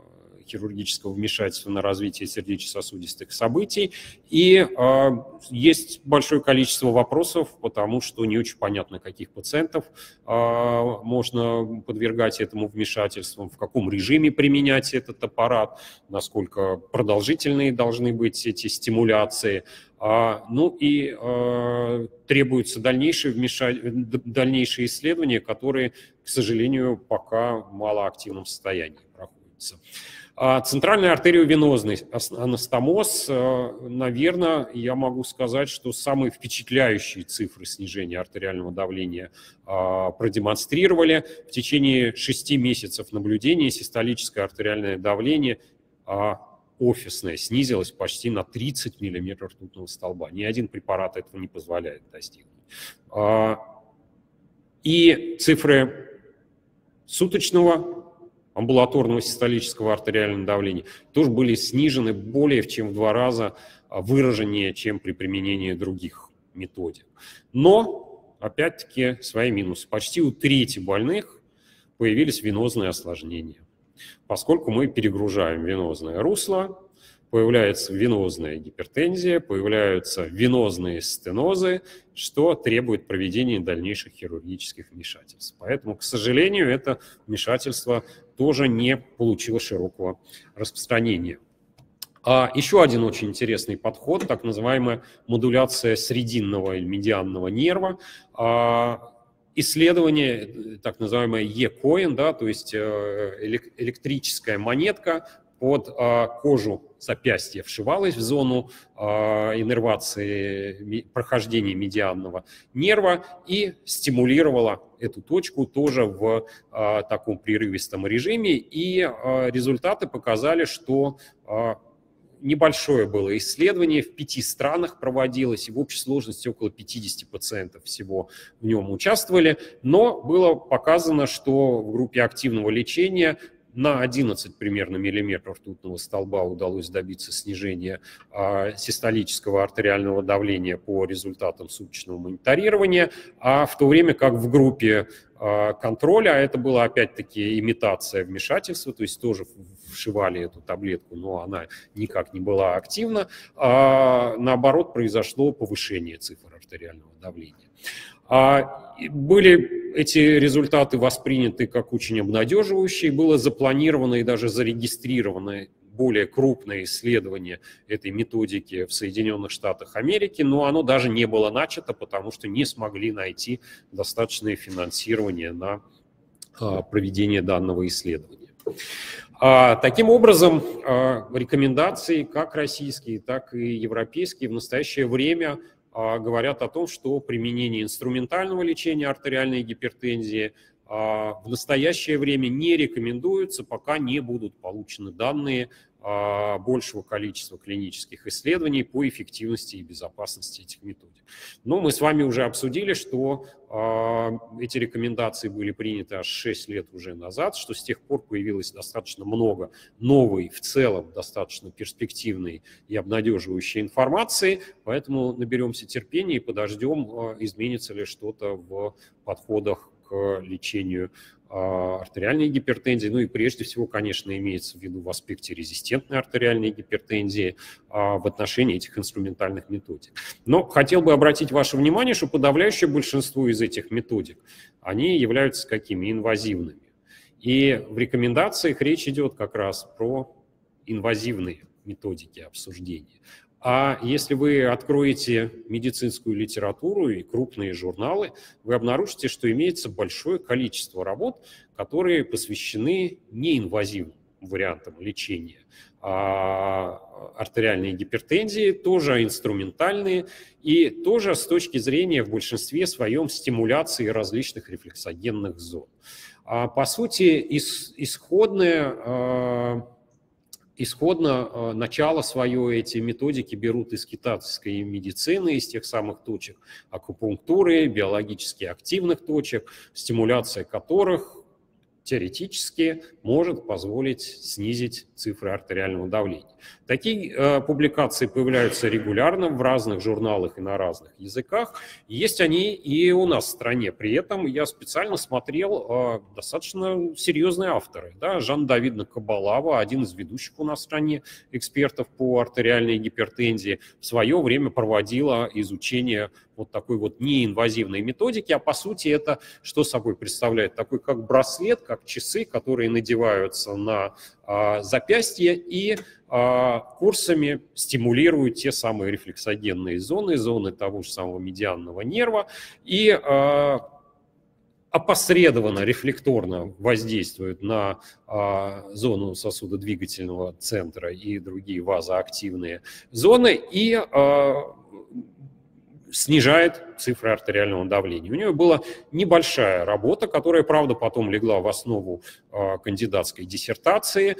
хирургического вмешательства на развитие сердечно-сосудистых событий. И есть большое количество вопросов, потому что не очень понятно, каких пациентов можно подвергать этому вмешательству, в каком режиме применять этот аппарат, насколько продолжительные должны быть эти стимуляции. Ну и требуются дальнейшие исследования, которые, к сожалению, пока в малоактивном состоянии проходятся. Центральный артериовенозный анастомоз, наверное, я могу сказать, что самые впечатляющие цифры снижения артериального давления продемонстрировали. В течение 6 месяцев наблюдения систолическое артериальное давление офисное снизилось почти на 30 мм ртутного столба. Ни один препарат этого не позволяет достигнуть. И цифры суточного амбулаторного систолического артериального давления тоже были снижены более чем в 2 раза выраженнее, чем при применении других методик. Но, опять-таки, свои минусы. Почти у трети больных появились венозные осложнения. Поскольку мы перегружаем венозное русло, появляется венозная гипертензия, появляются венозные стенозы, что требует проведения дальнейших хирургических вмешательств. Поэтому, к сожалению, это вмешательство тоже не получило широкого распространения. Еще один очень интересный подход, так называемая модуляция срединного или медианного нерва. Исследование, так называемое E-coin, да, то есть электрическая монетка под кожу запястья вшивалась в зону иннервации прохождения медианного нерва и стимулировала эту точку тоже в таком прерывистом режиме. И результаты показали, что небольшое было исследование, в 5 странах проводилось, и в общей сложности около 50 пациентов всего в нем участвовали, но было показано, что в группе активного лечения на 11 примерно миллиметров ртутного столба удалось добиться снижения систолического артериального давления по результатам суточного мониторирования, а в то время как в группе контроля, это была опять-таки имитация вмешательства, то есть тоже вшивали эту таблетку, но она никак не была активна, наоборот произошло повышение цифр артериального давления. Были эти результаты восприняты как очень обнадеживающие, было запланировано и даже зарегистрировано более крупное исследование этой методики в Соединенных Штатах Америки, но оно даже не было начато, потому что не смогли найти достаточное финансирование на проведение данного исследования. Таким образом, рекомендации, как российские, так и европейские, в настоящее время говорят о том, что применение инструментального лечения артериальной гипертензии в настоящее время не рекомендуется, пока не будут получены данные большего количества клинических исследований по эффективности и безопасности этих методик. Но мы с вами уже обсудили, что эти рекомендации были приняты аж 6 лет уже назад, что с тех пор появилось достаточно много новой, в целом достаточно перспективной и обнадеживающей информации, поэтому наберемся терпения и подождем, изменится ли что-то в подходах к лечению артериальной гипертензии, ну и прежде всего, конечно, имеется в виду в аспекте резистентной артериальной гипертензии в отношении этих инструментальных методик. Но хотел бы обратить ваше внимание, что подавляющее большинство из этих методик, они являются какими? Инвазивными. И в рекомендациях речь идет как раз про инвазивные методики обсуждения. А если вы откроете медицинскую литературу и крупные журналы, вы обнаружите, что имеется большое количество работ, которые посвящены неинвазивным вариантам лечения артериальной гипертензии, тоже инструментальные и тоже с точки зрения в большинстве своем стимуляции различных рефлексогенных зон. По сути, исходно начало свое эти методики берут из китайской медицины, из тех самых точек акупунктуры, биологически активных точек, стимуляция которых теоретически может позволить снизить цифры артериального давления. Такие публикации появляются регулярно в разных журналах и на разных языках. Есть они и у нас в стране. При этом я специально смотрел достаточно серьезные авторы. Да? Жанна Давидовна Кабалава, один из ведущих у нас в стране экспертов по артериальной гипертензии, в свое время проводила изучение вот такой вот неинвазивной методики, а по сути это что собой представляет? Такой как браслет, как часы, которые надеваются на запястье и курсами стимулируют те самые рефлексогенные зоны того же самого медианного нерва и опосредованно, рефлекторно воздействуют на зону сосудодвигательного центра и другие вазоактивные зоны и снижает цифры артериального давления. У нее была небольшая работа, которая, правда, потом легла в основу кандидатской диссертации.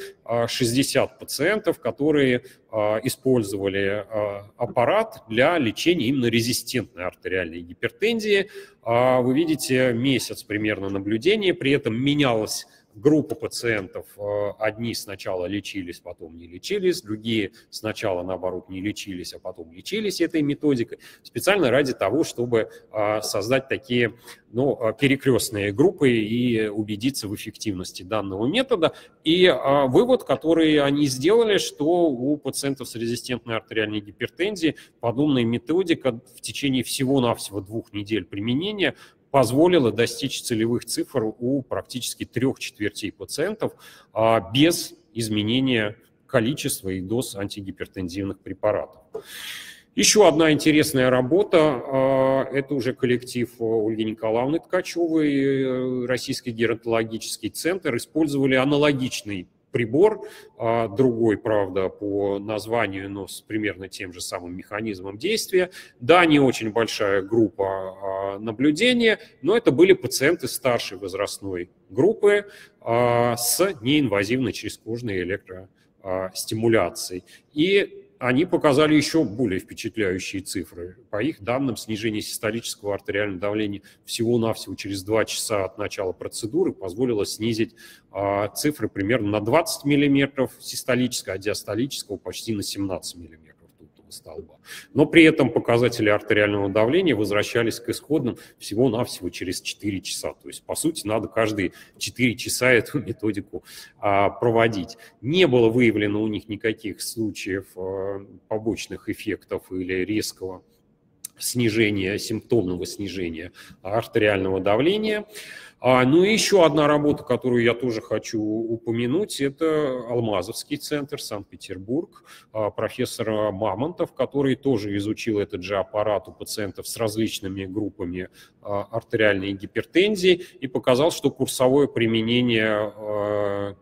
60 пациентов, которые использовали аппарат для лечения именно резистентной артериальной гипертензии. Вы видите месяц примерно наблюдения, при этом менялась группа пациентов, одни сначала лечились, потом не лечились, другие сначала, наоборот, не лечились, а потом лечились этой методикой, специально ради того, чтобы создать такие перекрестные группы и убедиться в эффективности данного метода. И вывод, который они сделали, что у пациентов с резистентной артериальной гипертензией подобная методика в течение всего-навсего 2 недель применения позволило достичь целевых цифр у практически 3/4 пациентов без изменения количества и доз антигипертензивных препаратов. Еще одна интересная работа, это уже коллектив Ольги Николаевны Ткачевой, Российский геронтологический центр, использовали аналогичный прибор, другой, правда, по названию, но с примерно тем же самым механизмом действия. Да, не очень большая группа наблюдения, но это были пациенты старшей возрастной группы с неинвазивной черезкожной электростимуляцией. И они показали еще более впечатляющие цифры. По их данным, снижение систолического артериального давления всего-навсего через 2 часа от начала процедуры позволило снизить цифры примерно на 20 мм систолического, а диастолического почти на 17 мм ртутного столба. Но при этом показатели артериального давления возвращались к исходным всего-навсего через 4 часа. То есть, по сути, надо каждые 4 часа эту методику проводить. Не было выявлено у них никаких случаев побочных эффектов или резкого снижения, симптомного снижения артериального давления. Ну и еще одна работа, которую я тоже хочу упомянуть, это Алмазовский центр, Санкт-Петербург, профессор Мамонтов, который тоже изучил этот же аппарат у пациентов с различными группами артериальной гипертензии и показал, что курсовое применение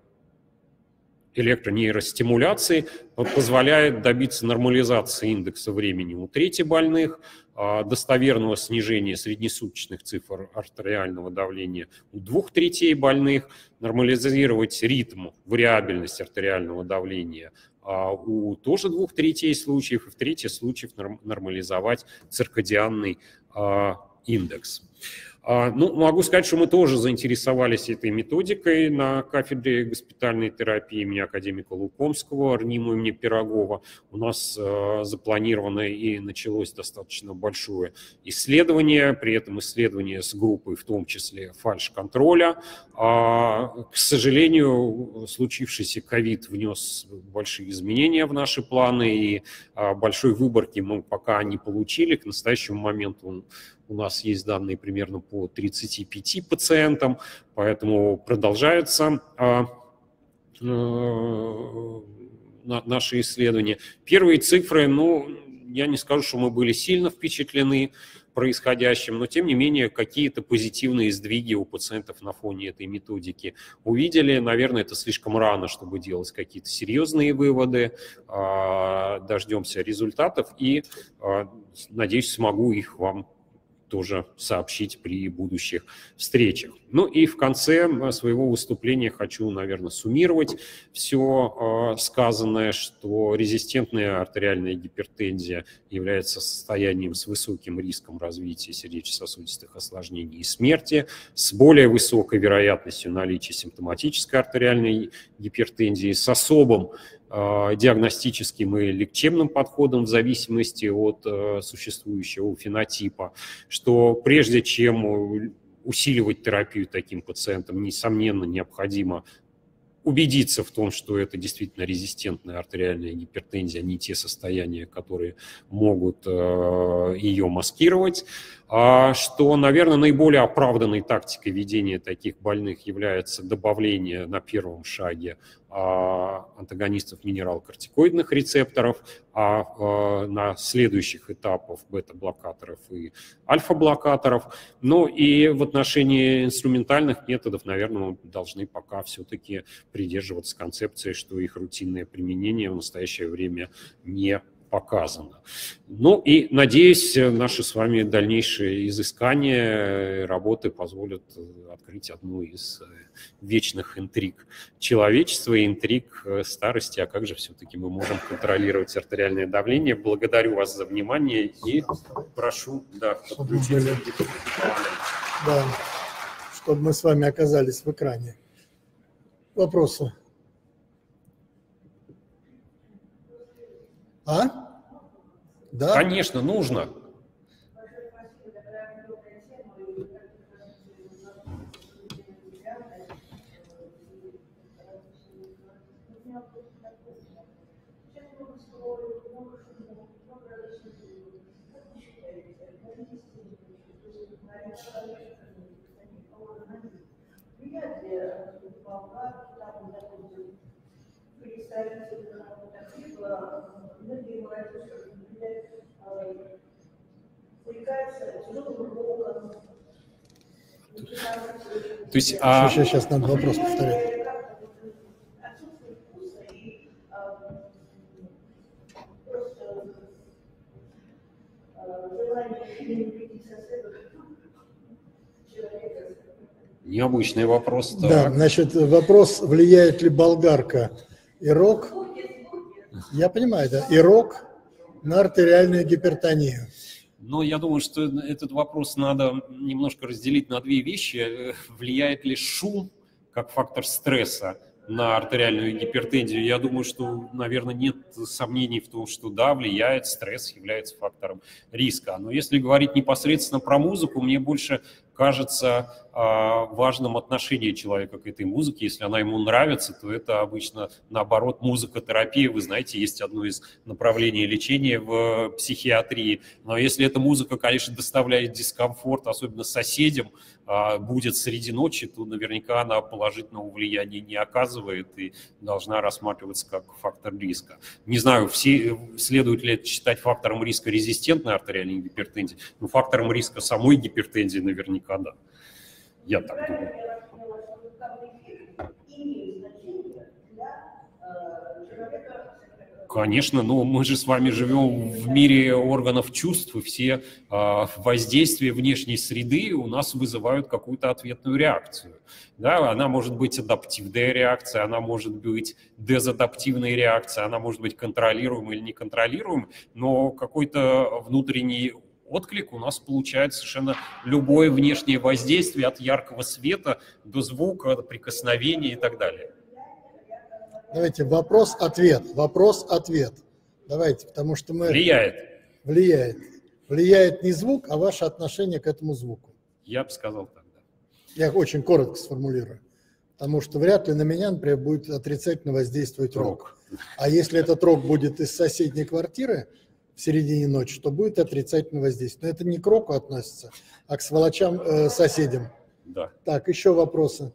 электронейростимуляции позволяет добиться нормализации индекса времени у трети больных, достоверного снижения среднесуточных цифр артериального давления у 2/3 больных, нормализировать ритм, вариабельность артериального давления у тоже 2/3 случаев, и в трети случаев нормализовать циркадианный индекс. Ну, могу сказать, что мы тоже заинтересовались этой методикой на кафедре госпитальной терапии имени академика Лукомского, РНИМу имени Пирогова. У нас запланировано и началось достаточно большое исследование, при этом исследование с группой, в том числе фальш-контроля. К сожалению, случившийся ковид внес большие изменения в наши планы, и большой выборки мы пока не получили. К настоящему моменту у нас есть данные примерно по 35 пациентам, поэтому продолжается наши исследования. Первые цифры, я не скажу, что мы были сильно впечатлены происходящим, но тем не менее какие-то позитивные сдвиги у пациентов на фоне этой методики увидели. Наверное, это слишком рано, чтобы делать какие-то серьезные выводы. Дождемся результатов и, надеюсь, смогу их вам тоже сообщить при будущих встречах. Ну и в конце своего выступления хочу, наверное, суммировать все сказанное, что резистентная артериальная гипертензия является состоянием с высоким риском развития сердечно-сосудистых осложнений и смерти, с более высокой вероятностью наличия симптоматической артериальной гипертензии, с особым диагностическим и лечебным подходом в зависимости от существующего фенотипа, что прежде чем усиливать терапию таким пациентам, несомненно, необходимо убедиться в том, что это действительно резистентная артериальная гипертензия, а не те состояния, которые могут ее маскировать, что, наверное, наиболее оправданной тактикой ведения таких больных является добавление на первом шаге антагонистов минералокортикоидных рецепторов, а на следующих этапах бета-блокаторов и альфа-блокаторов. Но и в отношении инструментальных методов, наверное, мы должны пока все-таки придерживаться концепции, что их рутинное применение в настоящее время не показано. Ну и, надеюсь, наши с вами дальнейшие изыскания, работы позволят открыть одну из вечных интриг человечества и интриг старости, а как же все-таки мы можем контролировать артериальное давление. Благодарю вас за внимание и прошу подключиться. Да, чтобы мы с вами оказались в экране. Вопросы? Да? Конечно, нужно. То есть, сейчас надо вопрос повторять. Необычный вопрос. Да, значит, вопрос, влияет ли болгарка и рог, я понимаю, да, и рог на артериальную гипертонию. Но я думаю, что этот вопрос надо немножко разделить на две вещи. Влияет ли шум как фактор стресса на артериальную гипертензию? Я думаю, что, наверное, нет сомнений в том, что да, влияет, стресс является фактором риска. Но если говорить непосредственно про музыку, мне больше кажется важным отношение человека к этой музыке. Если она ему нравится, то это обычно, наоборот, музыкотерапия. Вы знаете, есть одно из направлений лечения в психиатрии. Но если эта музыка, конечно, доставляет дискомфорт, особенно соседям, будет среди ночи, то наверняка она положительного влияния не оказывает и должна рассматриваться как фактор риска. Не знаю, следует ли это считать фактором риска резистентной артериальной гипертензии, но фактором риска самой гипертензии наверняка да. Я так думаю. Конечно, но мы же с вами живем в мире органов чувств, и все воздействия внешней среды у нас вызывают какую-то ответную реакцию. Да, она может быть адаптивная реакция, она может быть дезадаптивная реакция, она может быть контролируемой или неконтролируемой, но какой-то внутренний отклик у нас получает совершенно любое внешнее воздействие, от яркого света до звука, до прикосновения и так далее. Давайте вопрос-ответ. Вопрос-ответ. Давайте, потому что мы... Влияет. Влияет не звук, а ваше отношение к этому звуку. Я бы сказал так, да. Я очень коротко сформулирую. Потому что вряд ли на меня, например, будет отрицательно воздействовать рог. А если этот рог будет из соседней квартиры в середине ночи, то будет отрицательно воздействовать. Но это не к року относится, а к сволочам соседям. Да. Так, еще вопросы.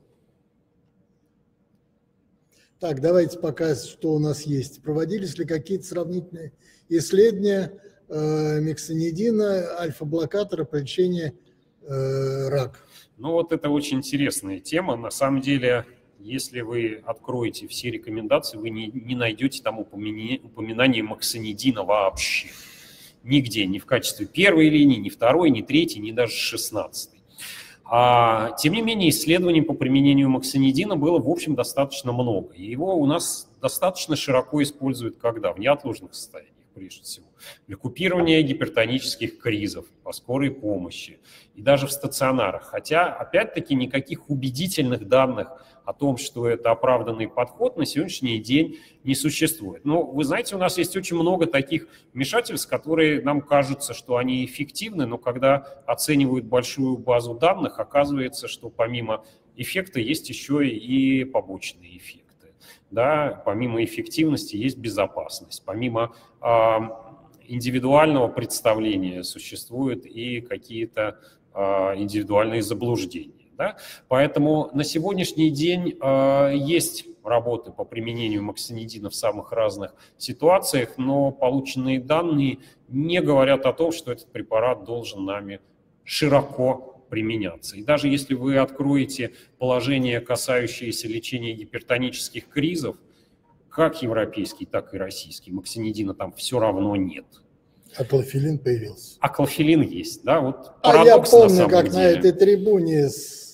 Так, давайте пока, что у нас есть. Проводились ли какие-то сравнительные исследования миксанидина, альфа-блокатора по лечению рака? Ну вот это очень интересная тема. На самом деле, если вы откроете все рекомендации, вы не найдете там упоминания моксанидина вообще. нигде, ни в качестве первой линии, ни второй, ни третьей, ни даже 16-й. Тем не менее, исследований по применению максанидина было, в общем, достаточно много. И его у нас достаточно широко используют когда? В неотложных состояниях, прежде всего. Для купирования гипертонических кризов, по скорой помощи и даже в стационарах. Хотя, опять-таки, никаких убедительных данных о том, что это оправданный подход, на сегодняшний день не существует. Но вы знаете, у нас есть очень много таких вмешательств, которые нам кажется, что они эффективны, но когда оценивают большую базу данных, оказывается, что помимо эффекта есть еще и побочные эффекты. Да? Помимо эффективности есть безопасность. Помимо индивидуального представления существуют и какие-то индивидуальные заблуждения. Да? Поэтому на сегодняшний день есть работы по применению максанидина в самых разных ситуациях, но полученные данные не говорят о том, что этот препарат должен нами широко применяться. И даже если вы откроете положение, касающееся лечения гипертонических кризов, как европейский, так и российский, максанидина там все равно нет. А клофелин появился. А клофелин есть, да, вот я парадокс помню, как деле. на этой трибуне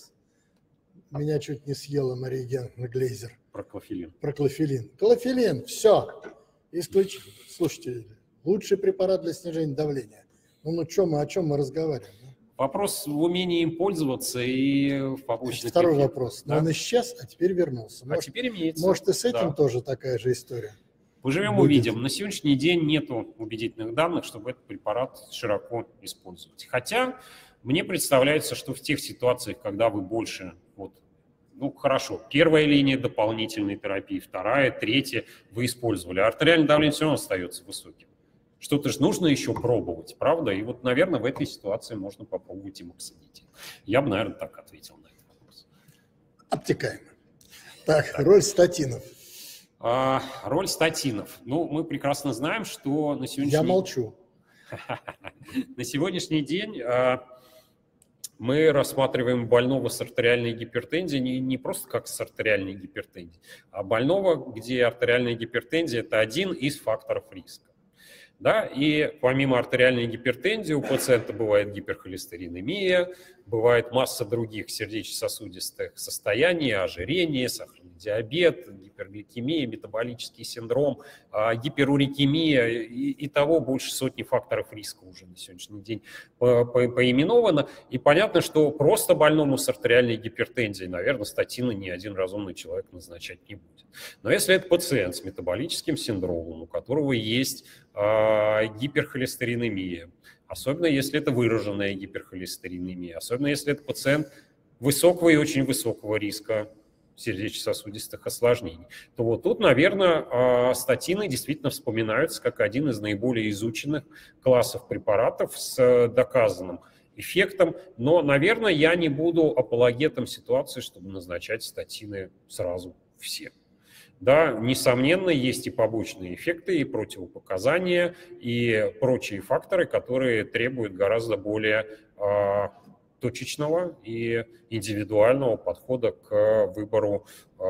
меня чуть не съела Мария Геновна Глейзер. Про клофелин. Про клофелин. Клофелин, все, исключили. Слушайте, лучший препарат для снижения давления. Ну, о чем мы разговариваем? Вопрос в умении им пользоваться и в побочных Второй эффектах, вопрос. да? Но он исчез, а теперь вернулся. А теперь имеется. Может, и с этим да. тоже такая же история? Поживем, увидим. На сегодняшний день нет убедительных данных, чтобы этот препарат широко использовать. Хотя мне представляется, что в тех ситуациях, когда вы больше, хорошо, первая линия дополнительной терапии, вторая, третья вы использовали, а артериальное давление все равно остается высоким. Что-то же нужно еще пробовать, правда? И вот, наверное, в этой ситуации можно попробовать и максанидин. Я бы, наверное, так ответил на этот вопрос. Обтекаемо. Так, роль статинов. Роль статинов. Мы прекрасно знаем, что на сегодняшний Я молчу. На сегодняшний день мы рассматриваем больного с артериальной гипертензией не просто как с артериальной гипертензией, а больного, где артериальная гипертензия – это один из факторов риска. Да? И помимо артериальной гипертензии у пациента бывает гиперхолестеринемия, бывает масса других сердечно-сосудистых состояний, ожирение, сахарный диабет, гипергликемия, метаболический синдром, гиперурикемия, и того больше сотни факторов риска уже на сегодняшний день поименовано. И понятно, что просто больному с артериальной гипертензией, наверное, статины ни один разумный человек назначать не будет. Но если это пациент с метаболическим синдромом, у которого есть гиперхолестеринемия, особенно если это выраженная гиперхолестеринемия, особенно если это пациент высокого и очень высокого риска сердечно-сосудистых осложнений, то вот тут, наверное, статины действительно вспоминаются как один из наиболее изученных классов препаратов с доказанным эффектом, но, наверное, я не буду апологетом ситуации, чтобы назначать статины сразу всем. Да, несомненно, есть и побочные эффекты, и противопоказания, и прочие факторы, которые требуют гораздо более точечного и индивидуального подхода к выбору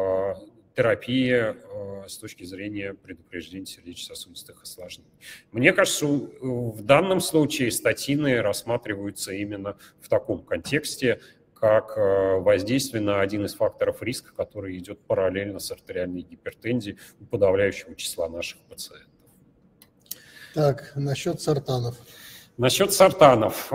терапии с точки зрения предупреждения сердечно-сосудистых осложнений. Мне кажется, в данном случае статины рассматриваются именно в таком контексте, как воздействие на один из факторов риска, который идет параллельно с артериальной гипертензией у подавляющего числа наших пациентов. Так, насчет сортанов. Насчет сортанов.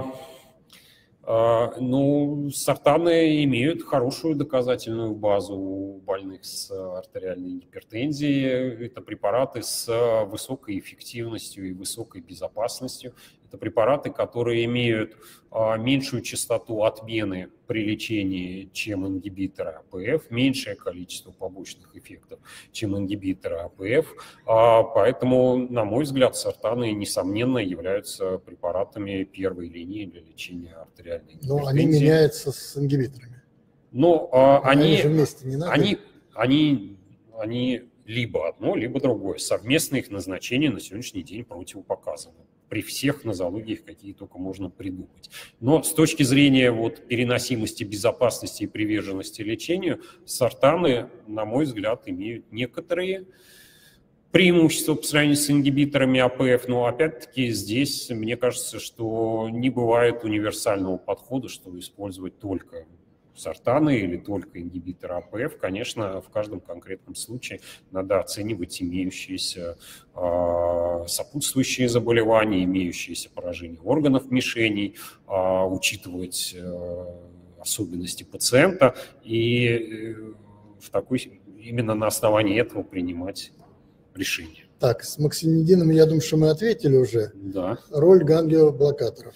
Сортаны имеют хорошую доказательную базу у больных с артериальной гипертензией. Это препараты с высокой эффективностью и высокой безопасностью. Это препараты, которые имеют меньшую частоту отмены при лечении, чем ингибиторы АПФ, меньшее количество побочных эффектов, чем ингибиторы АПФ. Поэтому, на мой взгляд, сортаны, несомненно, являются препаратами первой линии для лечения артериальной гипертензии. Но они меняются с ингибиторами. Но они же вместе не надо. Они либо одно, либо другое. Совместное их назначение на сегодняшний день противопоказано при всех нозологиях, какие только можно придумать. Но с точки зрения переносимости, безопасности и приверженности лечению, сортаны, на мой взгляд, имеют некоторые преимущество по сравнению с ингибиторами АПФ, но опять-таки здесь, мне кажется, что не бывает универсального подхода, что использовать только сортаны или только ингибиторы АПФ. Конечно, в каждом конкретном случае надо оценивать имеющиеся сопутствующие заболевания, имеющиеся поражения органов мишеней, учитывать особенности пациента и именно на основании этого принимать решение. Так, с максинидином, я думаю, что мы ответили уже. Да. Роль ганглиоблокаторов.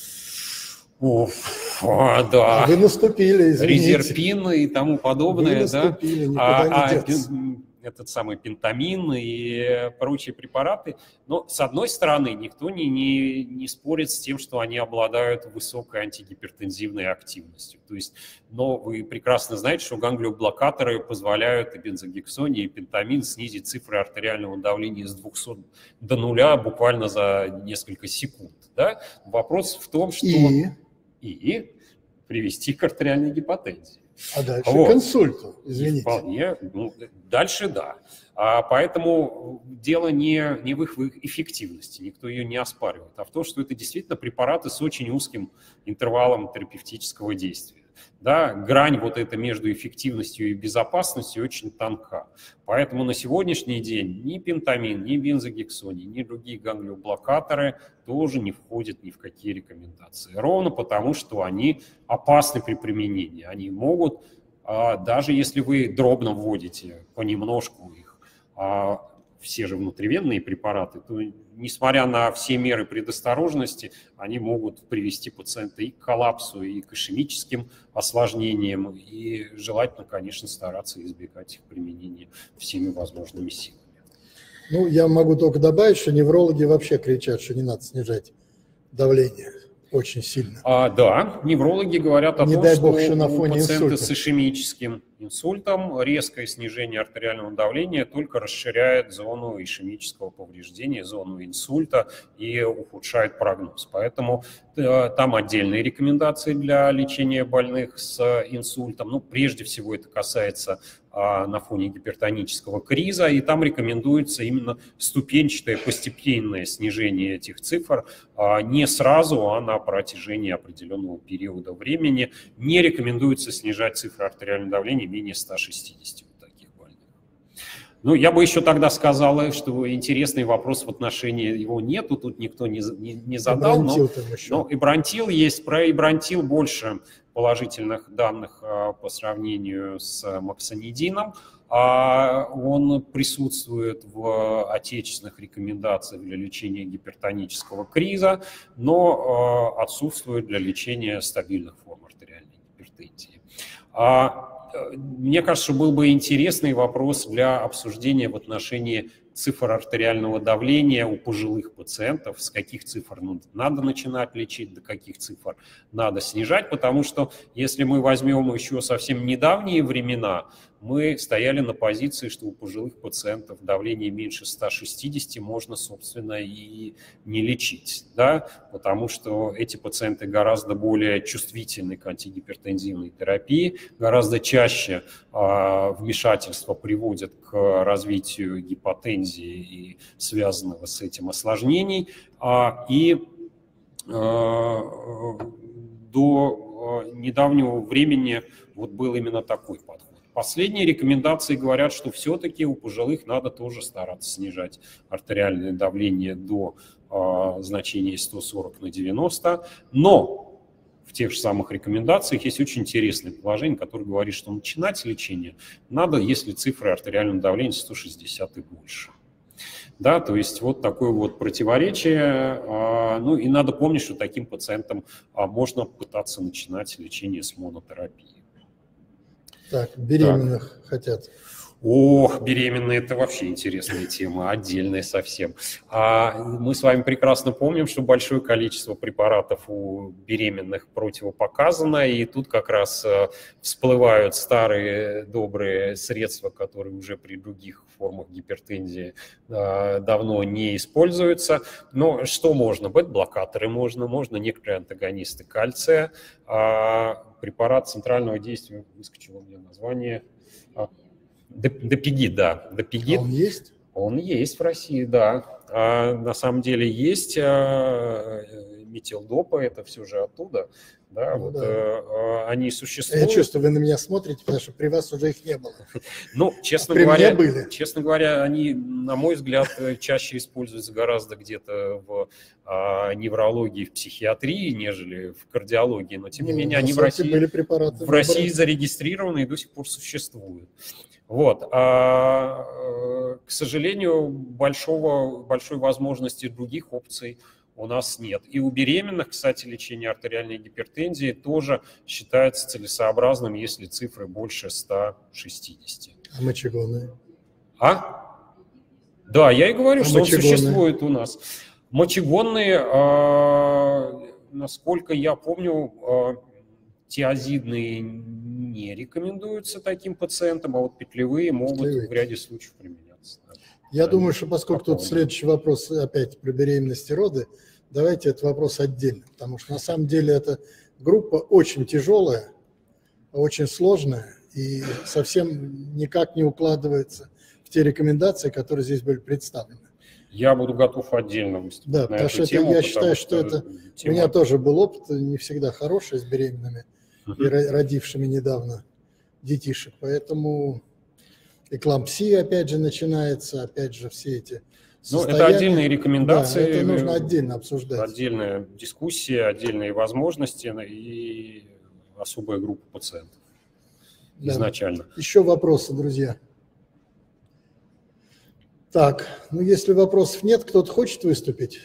Да. Вы наступили, извините. Резерпин и тому подобное. Вы наступили, никуда не деться. Этот самый пентамин и прочие препараты. Но, с одной стороны, никто не спорит с тем, что они обладают высокой антигипертензивной активностью. То есть, но вы прекрасно знаете, что ганглиоблокаторы позволяют и бензогексоне, и пентамин снизить цифры артериального давления с 200 до 0 буквально за несколько секунд. Да? Вопрос в том, что... И привести к артериальной гипотензии. А дальше к инсульту, извините. Вполне, дальше да. Поэтому дело не в их эффективности, никто ее не оспаривает, а в том, что это действительно препараты с очень узким интервалом терапевтического действия. Да, грань вот эта между эффективностью и безопасностью очень тонка. Поэтому на сегодняшний день ни пентамин, ни бензогексоний, ни другие ганглиоблокаторы тоже не входят ни в какие рекомендации. Ровно потому, что они опасны при применении. Они могут, даже если вы дробно вводите понемножку их, все же внутривенные препараты, то, несмотря на все меры предосторожности, они могут привести пациента и к коллапсу, и к ишемическим осложнениям, и желательно, конечно, стараться избегать их применения всеми возможными силами. Ну, я могу только добавить, что неврологи вообще кричат, что не надо снижать давление очень сильно. Да, неврологи говорят о том, дай бог, что на у фоне пациента инсульта. с ишемическим инсультом резкое снижение артериального давления только расширяет зону ишемического повреждения, зону инсульта и ухудшает прогноз. Поэтому там отдельные рекомендации для лечения больных с инсультом. Ну, прежде всего это касается на фоне гипертонического криза, и там рекомендуется именно ступенчатое, постепенное снижение этих цифр, не сразу, а на протяжении определенного периода времени. Не рекомендуется снижать цифры артериального давления менее 160 у таких больных. Ну, я бы еще тогда сказал, что интересный вопрос в отношении его нету, тут никто не задал, но ибрантил есть, про ибрантил больше положительных данных по сравнению с максонидином. Он присутствует в отечественных рекомендациях для лечения гипертонического криза, но отсутствует для лечения стабильных форм артериальной гипертензии. Мне кажется, был бы интересный вопрос для обсуждения в отношении цифр артериального давления у пожилых пациентов, с каких цифр надо начинать лечить, до каких цифр надо снижать, потому что если мы возьмем еще совсем недавние времена, мы стояли на позиции, что у пожилых пациентов давление меньше 160 можно, собственно, и не лечить, да? Потому что эти пациенты гораздо более чувствительны к антигипертензивной терапии, гораздо чаще вмешательства приводят к развитию гипотензии и связанного с этим осложнений, и до недавнего времени вот был именно такой подход. Последние рекомендации говорят, что все-таки у пожилых надо тоже стараться снижать артериальное давление до значения 140/90, но в тех же самых рекомендациях есть очень интересное положение, которое говорит, что начинать лечение надо, если цифры артериального давления 160 и больше. Да, то есть вот такое вот противоречие. Ну и надо помнить, что таким пациентам можно пытаться начинать лечение с монотерапией. Так, беременных хотят. Ох, беременные – это вообще интересная тема, отдельная совсем. Мы с вами прекрасно помним, что большое количество препаратов у беременных противопоказано, и тут как раз всплывают старые добрые средства, которые уже при других формах гипертензии давно не используются. Но что можно? Бета-блокаторы можно некоторые антагонисты кальция. Препарат центрального действия, выскочило мне название. Депигид, да. Депигид. Он есть? Он есть в России, да. На самом деле есть метилдопы, это все же оттуда. Да, Ну вот да. они Я существуют. чувствую, вы на меня смотрите, потому что при вас уже их не было. Ну, честно При мне говоря, были. честно говоря, они, на мой взгляд, чаще используются гораздо где-то в неврологии, в психиатрии, нежели в кардиологии. Но, тем не менее, они в были препараты в России зарегистрированы и до сих пор существуют. Вот. К сожалению, большой возможности других опций у нас нет. И у беременных, кстати, лечение артериальной гипертензии тоже считается целесообразным, если цифры больше 160. А мочегонные? Да, я и говорю, что мочегонные? Он существует у нас. Мочегонные, насколько я помню, тиазидные не рекомендуются таким пациентам, а вот петлевые могут в ряде случаев применяться. Я думаю, что поскольку тут следующий вопрос опять про беременность и роды, давайте этот вопрос отдельно, потому что на самом деле эта группа очень тяжелая, очень сложная и совсем никак не укладывается в те рекомендации, которые здесь были представлены. Я буду готов отдельно выступить на потому эту что тему. Я считаю, что это... У меня тоже был опыт не всегда хороший с беременными и родившими недавно детишек, поэтому эклампсия опять же начинается, опять же все эти состояния. Это отдельные рекомендации. Да, это нужно отдельно обсуждать. Отдельная дискуссия, отдельные возможности и особая группа пациентов изначально. Еще вопросы, друзья? Так, если вопросов нет, кто-то хочет выступить?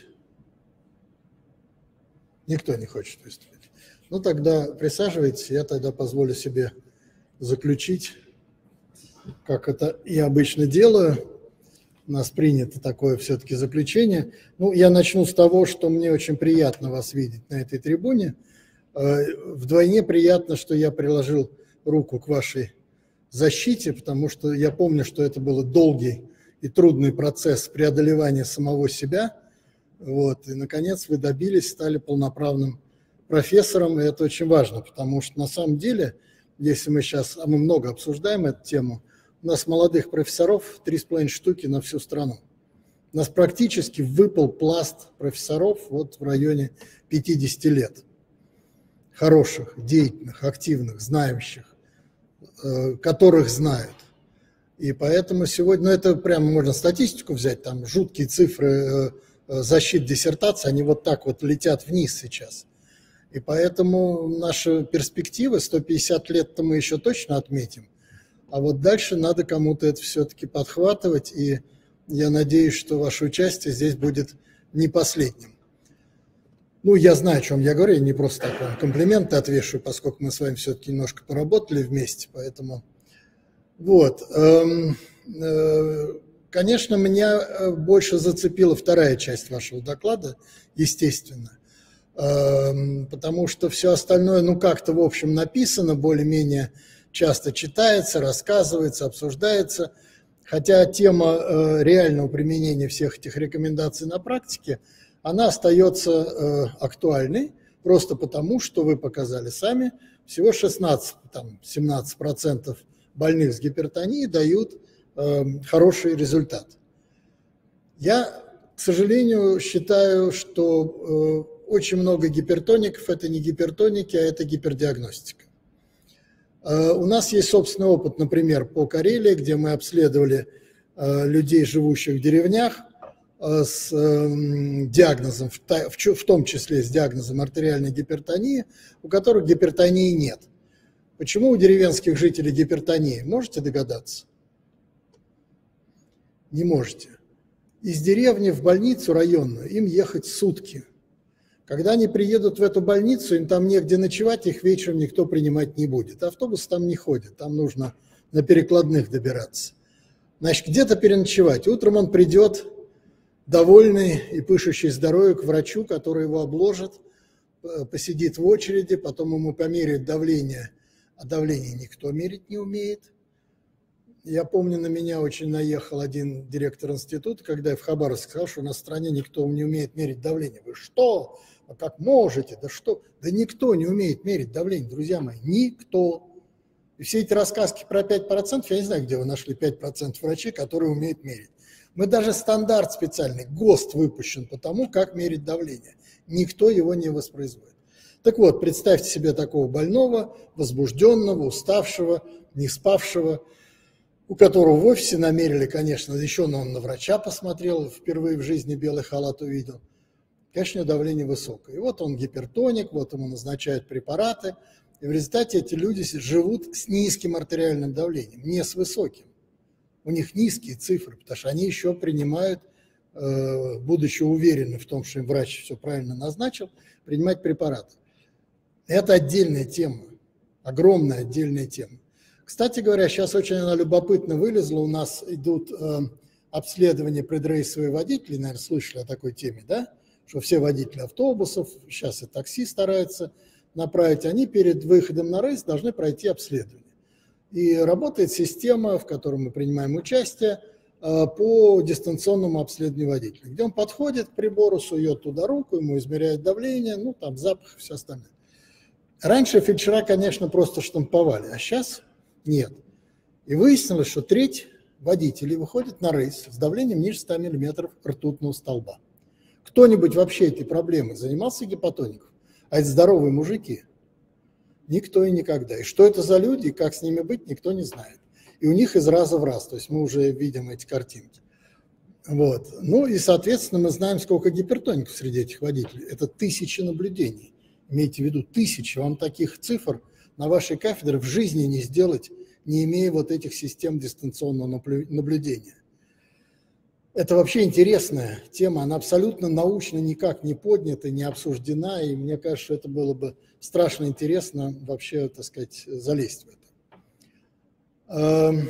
Никто не хочет выступить. Тогда присаживайтесь, я тогда позволю себе заключить, как это я обычно делаю. У нас принято такое все-таки заключение. Я начну с того, что мне очень приятно вас видеть на этой трибуне. Вдвойне приятно, что я приложил руку к вашей защите, потому что я помню, что это был долгий и трудный процесс преодолевания самого себя. И, наконец, вы добились, стали полноправным профессором, и это очень важно, потому что на самом деле, если мы сейчас, мы много обсуждаем эту тему, у нас молодых профессоров 3,5 штуки на всю страну. У нас практически выпал пласт профессоров в районе 50 лет. Хороших, деятельных, активных, знающих, которых знают. И поэтому сегодня, это прямо можно статистику взять, там жуткие цифры защит диссертации, они так летят вниз сейчас. И поэтому наши перспективы, 150 лет-то мы еще точно отметим, а дальше надо кому-то это все-таки подхватывать, и я надеюсь, что ваше участие здесь будет не последним. Я знаю, о чем я говорю, я не просто так вам комплименты отвешу, поскольку мы с вами все-таки немножко поработали вместе, поэтому... Конечно, меня больше зацепила вторая часть вашего доклада, естественно, потому что все остальное, как-то, в общем, написано, более-менее часто читается, рассказывается, обсуждается, хотя тема реального применения всех этих рекомендаций на практике, она остается актуальной, просто потому, что вы показали сами, всего 16-17% больных с гипертонией дают хороший результат. Я, к сожалению, считаю, что очень много гипертоников – это не гипертоники, а это гипердиагностика. У нас есть собственный опыт, например, по Карелии, где мы обследовали людей, живущих в деревнях, с диагнозом, в том числе с диагнозом артериальной гипертонии, у которых гипертонии нет. Почему у деревенских жителей гипертония? Можете догадаться? Не можете. Из деревни в больницу районную им ехать сутки. Когда они приедут в эту больницу, им там негде ночевать, их вечером никто принимать не будет. Автобус там не ходит, там нужно на перекладных добираться. Значит, где-то переночевать. Утром он придет довольный и пышущий здоровьем к врачу, который его обложит, посидит в очереди, потом ему померяют давление, а давление никто мерить не умеет. Я помню, на меня очень наехал один директор института, когда я в Хабаровске сказал, что у нас в стране никто не умеет мерить давление. Вы что? А как можете? Да что? Да никто не умеет мерить давление, друзья мои, никто. И все эти рассказки про 5%, я не знаю, где вы нашли 5% врачей, которые умеют мерить. Мы даже стандарт специальный, ГОСТ выпущен по тому, как мерить давление. Никто его не воспроизводит. Так вот, представьте себе такого больного, возбужденного, уставшего, не спавшего, у которого в офисе намерили, конечно, еще он на врача посмотрел, впервые в жизни белый халат увидел. Конечно, давление высокое. И вот он гипертоник, вот ему назначают препараты. И в результате эти люди живут с низким артериальным давлением, не с высоким. У них низкие цифры, потому что они еще принимают, будучи уверены в том, что им врач все правильно назначил, принимать препараты. Это отдельная тема, огромная отдельная тема. Кстати говоря, сейчас очень она любопытно вылезла, у нас идут обследования предрейсовых водителей, наверное, слышали о такой теме, да? Что все водители автобусов, сейчас и такси стараются направить, они перед выходом на рейс должны пройти обследование. И работает система, в которой мы принимаем участие, по дистанционному обследованию водителя, где он подходит к прибору, сует туда руку, ему измеряют давление, ну там запах и все остальное. Раньше фельдшера, конечно, просто штамповали, а сейчас нет. И выяснилось, что треть водителей выходит на рейс с давлением ниже 100 мм ртутного столба. Кто-нибудь вообще этой проблемой занимался гипотоником? А это здоровые мужики? Никто и никогда. И что это за люди, и как с ними быть, никто не знает. И у них из раза в раз, то есть мы уже видим эти картинки. Вот. Ну и, соответственно, мы знаем, сколько гипертоников среди этих водителей. Это 1000 наблюдений. Имейте в виду, 1000. Вам таких цифр на вашей кафедре в жизни не сделать, не имея вот этих систем дистанционного наблюдения. Это вообще интересная тема, она абсолютно научно никак не поднята, не обсуждена, и мне кажется, что это было бы страшно интересно вообще, так сказать, залезть в это.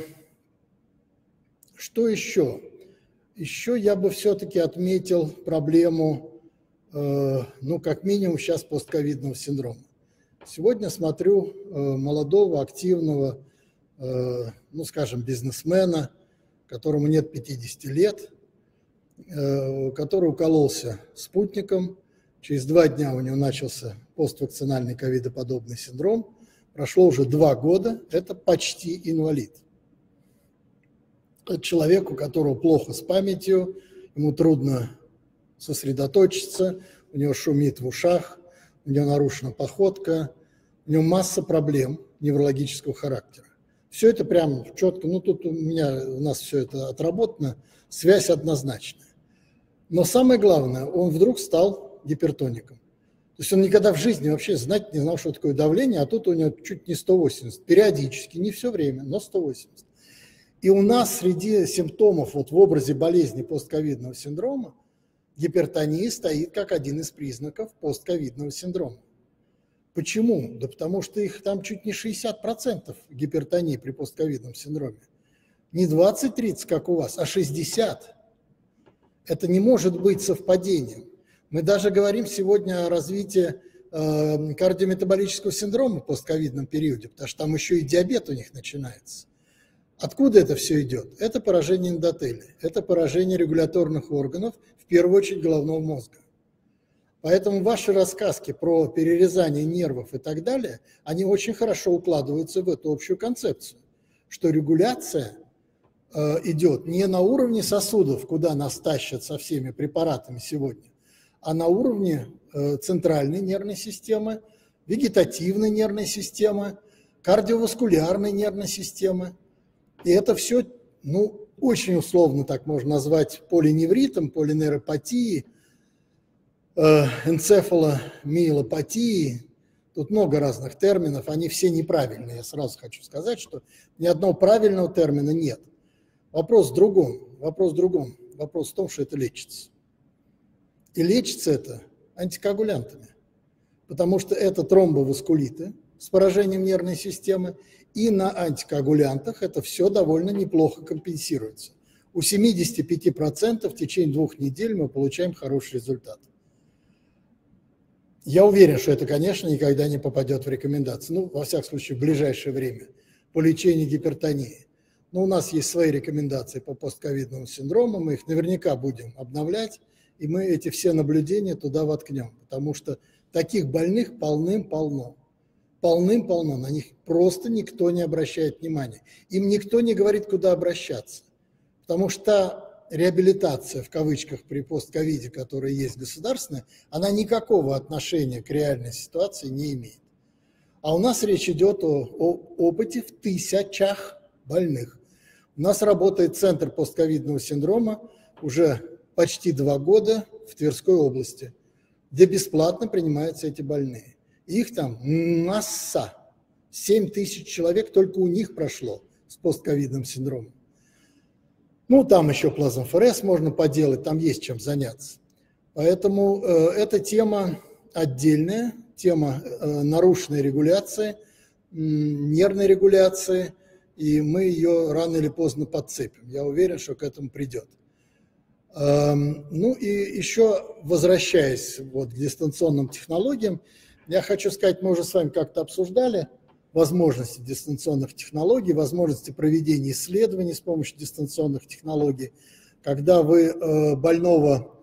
Что еще? Еще я бы все-таки отметил проблему, ну, как минимум сейчас постковидного синдрома. Сегодня смотрю молодого, активного, ну, скажем, бизнесмена, которому нет 50 лет, который укололся спутником. Через 2 дня у него начался поствакцинальный ковидоподобный синдром. Прошло уже 2 года, это почти инвалид. Это человек, у которого плохо с памятью, ему трудно сосредоточиться, у него шумит в ушах, у него нарушена походка, у него масса проблем неврологического характера. Все это прям четко, ну тут у нас все это отработано, связь однозначная. Но самое главное, он вдруг стал гипертоником. То есть он никогда в жизни вообще знать не знал, что такое давление, а тут у него чуть не 180, периодически, не все время, но 180. И у нас среди симптомов вот в образе болезни постковидного синдрома гипертония стоит как один из признаков постковидного синдрома. Почему? Да потому что их там чуть не 60% гипертонии при постковидном синдроме. Не 20-30, как у вас, а 60%. Это не может быть совпадением. Мы даже говорим сегодня о развитии кардиометаболического синдрома в постковидном периоде, потому что там еще и диабет у них начинается. Откуда это все идет? Это поражение эндотелия, это поражение регуляторных органов, в первую очередь головного мозга. Поэтому ваши рассказки про перерезание нервов и так далее, они очень хорошо укладываются в эту общую концепцию, что регуляция идет не на уровне сосудов, куда нас тащат со всеми препаратами сегодня, а на уровне центральной нервной системы, вегетативной нервной системы, кардиоваскулярной нервной системы. И это все, ну, очень условно так можно назвать полиневритом, полинейропатией, энцефаломиелопатией. Тут много разных терминов, они все неправильные. Я сразу хочу сказать, что ни одного правильного термина нет. Вопрос в другом. Вопрос в том, что это лечится. И лечится это антикоагулянтами, потому что это тромбоваскулиты с поражением нервной системы, и на антикоагулянтах это все довольно неплохо компенсируется. У 75% в течение 2 недель мы получаем хороший результат. Я уверен, что это, конечно, никогда не попадет в рекомендации, ну, во всяком случае, в ближайшее время, по лечению гипертонии. Но у нас есть свои рекомендации по постковидному синдрому, мы их наверняка будем обновлять, и мы эти все наблюдения туда воткнем, потому что таких больных полным-полно. полным-полно, на них просто никто не обращает внимания. Им никто не говорит, куда обращаться, потому что та реабилитация, в кавычках, при постковиде, которая есть государственная, она никакого отношения к реальной ситуации не имеет. А у нас речь идет о опыте в тысячах больных. У нас работает Центр постковидного синдрома уже почти 2 года в Тверской области, где бесплатно принимаются эти больные. Их там масса, 7 тысяч человек только у них прошло с постковидным синдромом. Ну, там еще плазмоферез можно поделать, там есть чем заняться. Поэтому эта тема отдельная, тема нарушенной регуляции, нервной регуляции, и мы ее рано или поздно подцепим. Я уверен, что к этому придет. Ну и еще, возвращаясь вот к дистанционным технологиям, я хочу сказать, мы уже с вами как-то обсуждали возможности дистанционных технологий, возможности проведения исследований с помощью дистанционных технологий, когда вы больного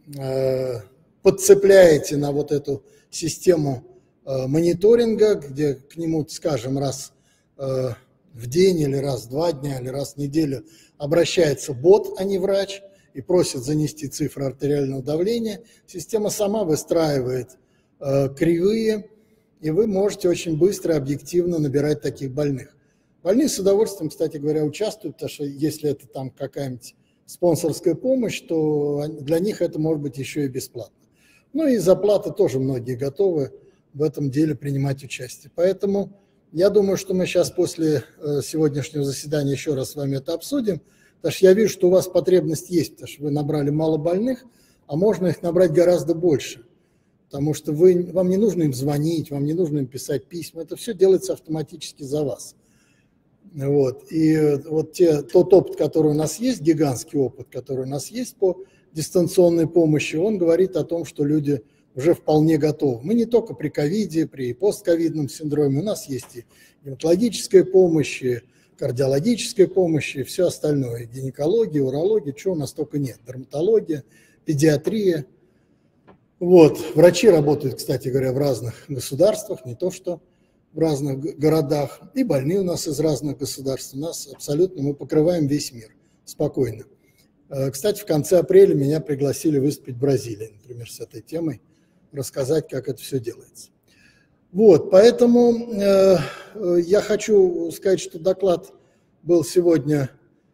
подцепляете на вот эту систему мониторинга, где к нему, скажем, раз в день или раз в 2 дня или раз в неделю обращается бот, а не врач, и просит занести цифры артериального давления. Система сама выстраивает кривые, и вы можете очень быстро и объективно набирать таких больных. Больные с удовольствием, кстати говоря, участвуют, потому что если это там какая-нибудь спонсорская помощь, то для них это может быть еще и бесплатно. Ну и за плату тоже многие готовы в этом деле принимать участие. Поэтому я думаю, что мы сейчас после сегодняшнего заседания еще раз с вами это обсудим, потому что я вижу, что у вас потребность есть, потому что вы набрали мало больных, а можно их набрать гораздо больше. Потому что вам не нужно им звонить, вам не нужно им писать письма, это все делается автоматически за вас. Вот. И вот тот опыт, который у нас есть, гигантский опыт, который у нас есть по дистанционной помощи, он говорит о том, что люди уже вполне готовы. Мы не только при ковиде, при постковидном синдроме, у нас есть и гематологическая помощь, и кардиологическая помощь, и все остальное, и гинекология, урология, чего у нас только нет, дерматология, педиатрия. Вот. Врачи работают, кстати говоря, в разных государствах, не то что в разных городах, и больные у нас из разных государств. У нас абсолютно, мы покрываем весь мир спокойно. Кстати, в конце апреля меня пригласили выступить в Бразилии, например, с этой темой, рассказать, как это все делается. Вот, поэтому я хочу сказать, что доклад был сегодня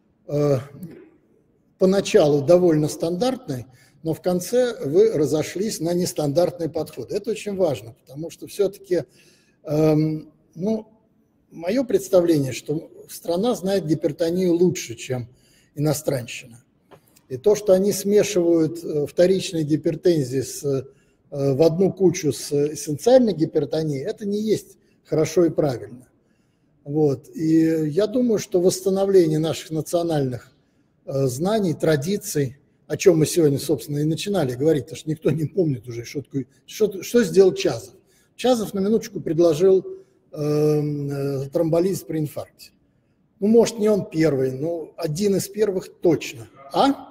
поначалу довольно стандартный, но в конце вы разошлись на нестандартный подход. Это очень важно, потому что все-таки, ну, мое представление, что страна знает гипертонию лучше, чем иностранщина. И то, что они смешивают вторичные гипертензии в одну кучу с эссенциальной гипертонией, это не есть хорошо и правильно. Вот. И я думаю, что восстановление наших национальных знаний, традиций, о чем мы сегодня, собственно, и начинали говорить, потому что никто не помнит уже, что сделал Чазов. Чазов на минуточку предложил тромболизис при инфаркте. Ну, может, не он первый, но один из первых точно. А?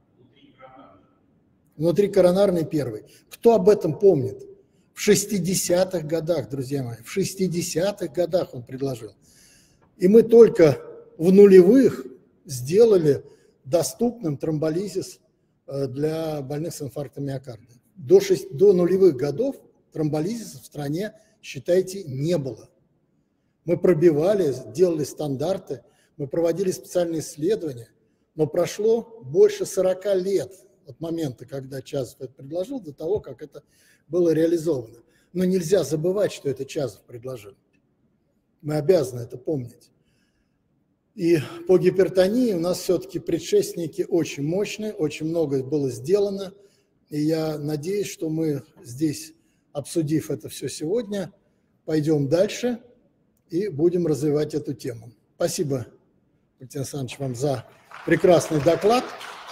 Внутрикоронарный первый. Кто об этом помнит? В 60-х годах, друзья мои, в 60-х годах он предложил. И мы только в нулевых сделали доступным тромболизис для больных с инфарктом миокарда. До нулевых годов тромболизиса в стране, считайте, не было. Мы пробивали, делали стандарты, мы проводили специальные исследования, но прошло больше 40 лет от момента, когда Чазов это предложил, до того, как это было реализовано. Но нельзя забывать, что это Чазов предложил. Мы обязаны это помнить. И по гипертонии у нас все-таки предшественники очень мощные, очень много было сделано. И я надеюсь, что мы здесь, обсудив это все сегодня, пойдем дальше и будем развивать эту тему. Спасибо, Валентин Александрович, вам за прекрасный доклад.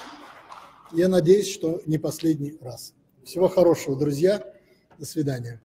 Я надеюсь, что не последний раз. Всего хорошего, друзья. До свидания.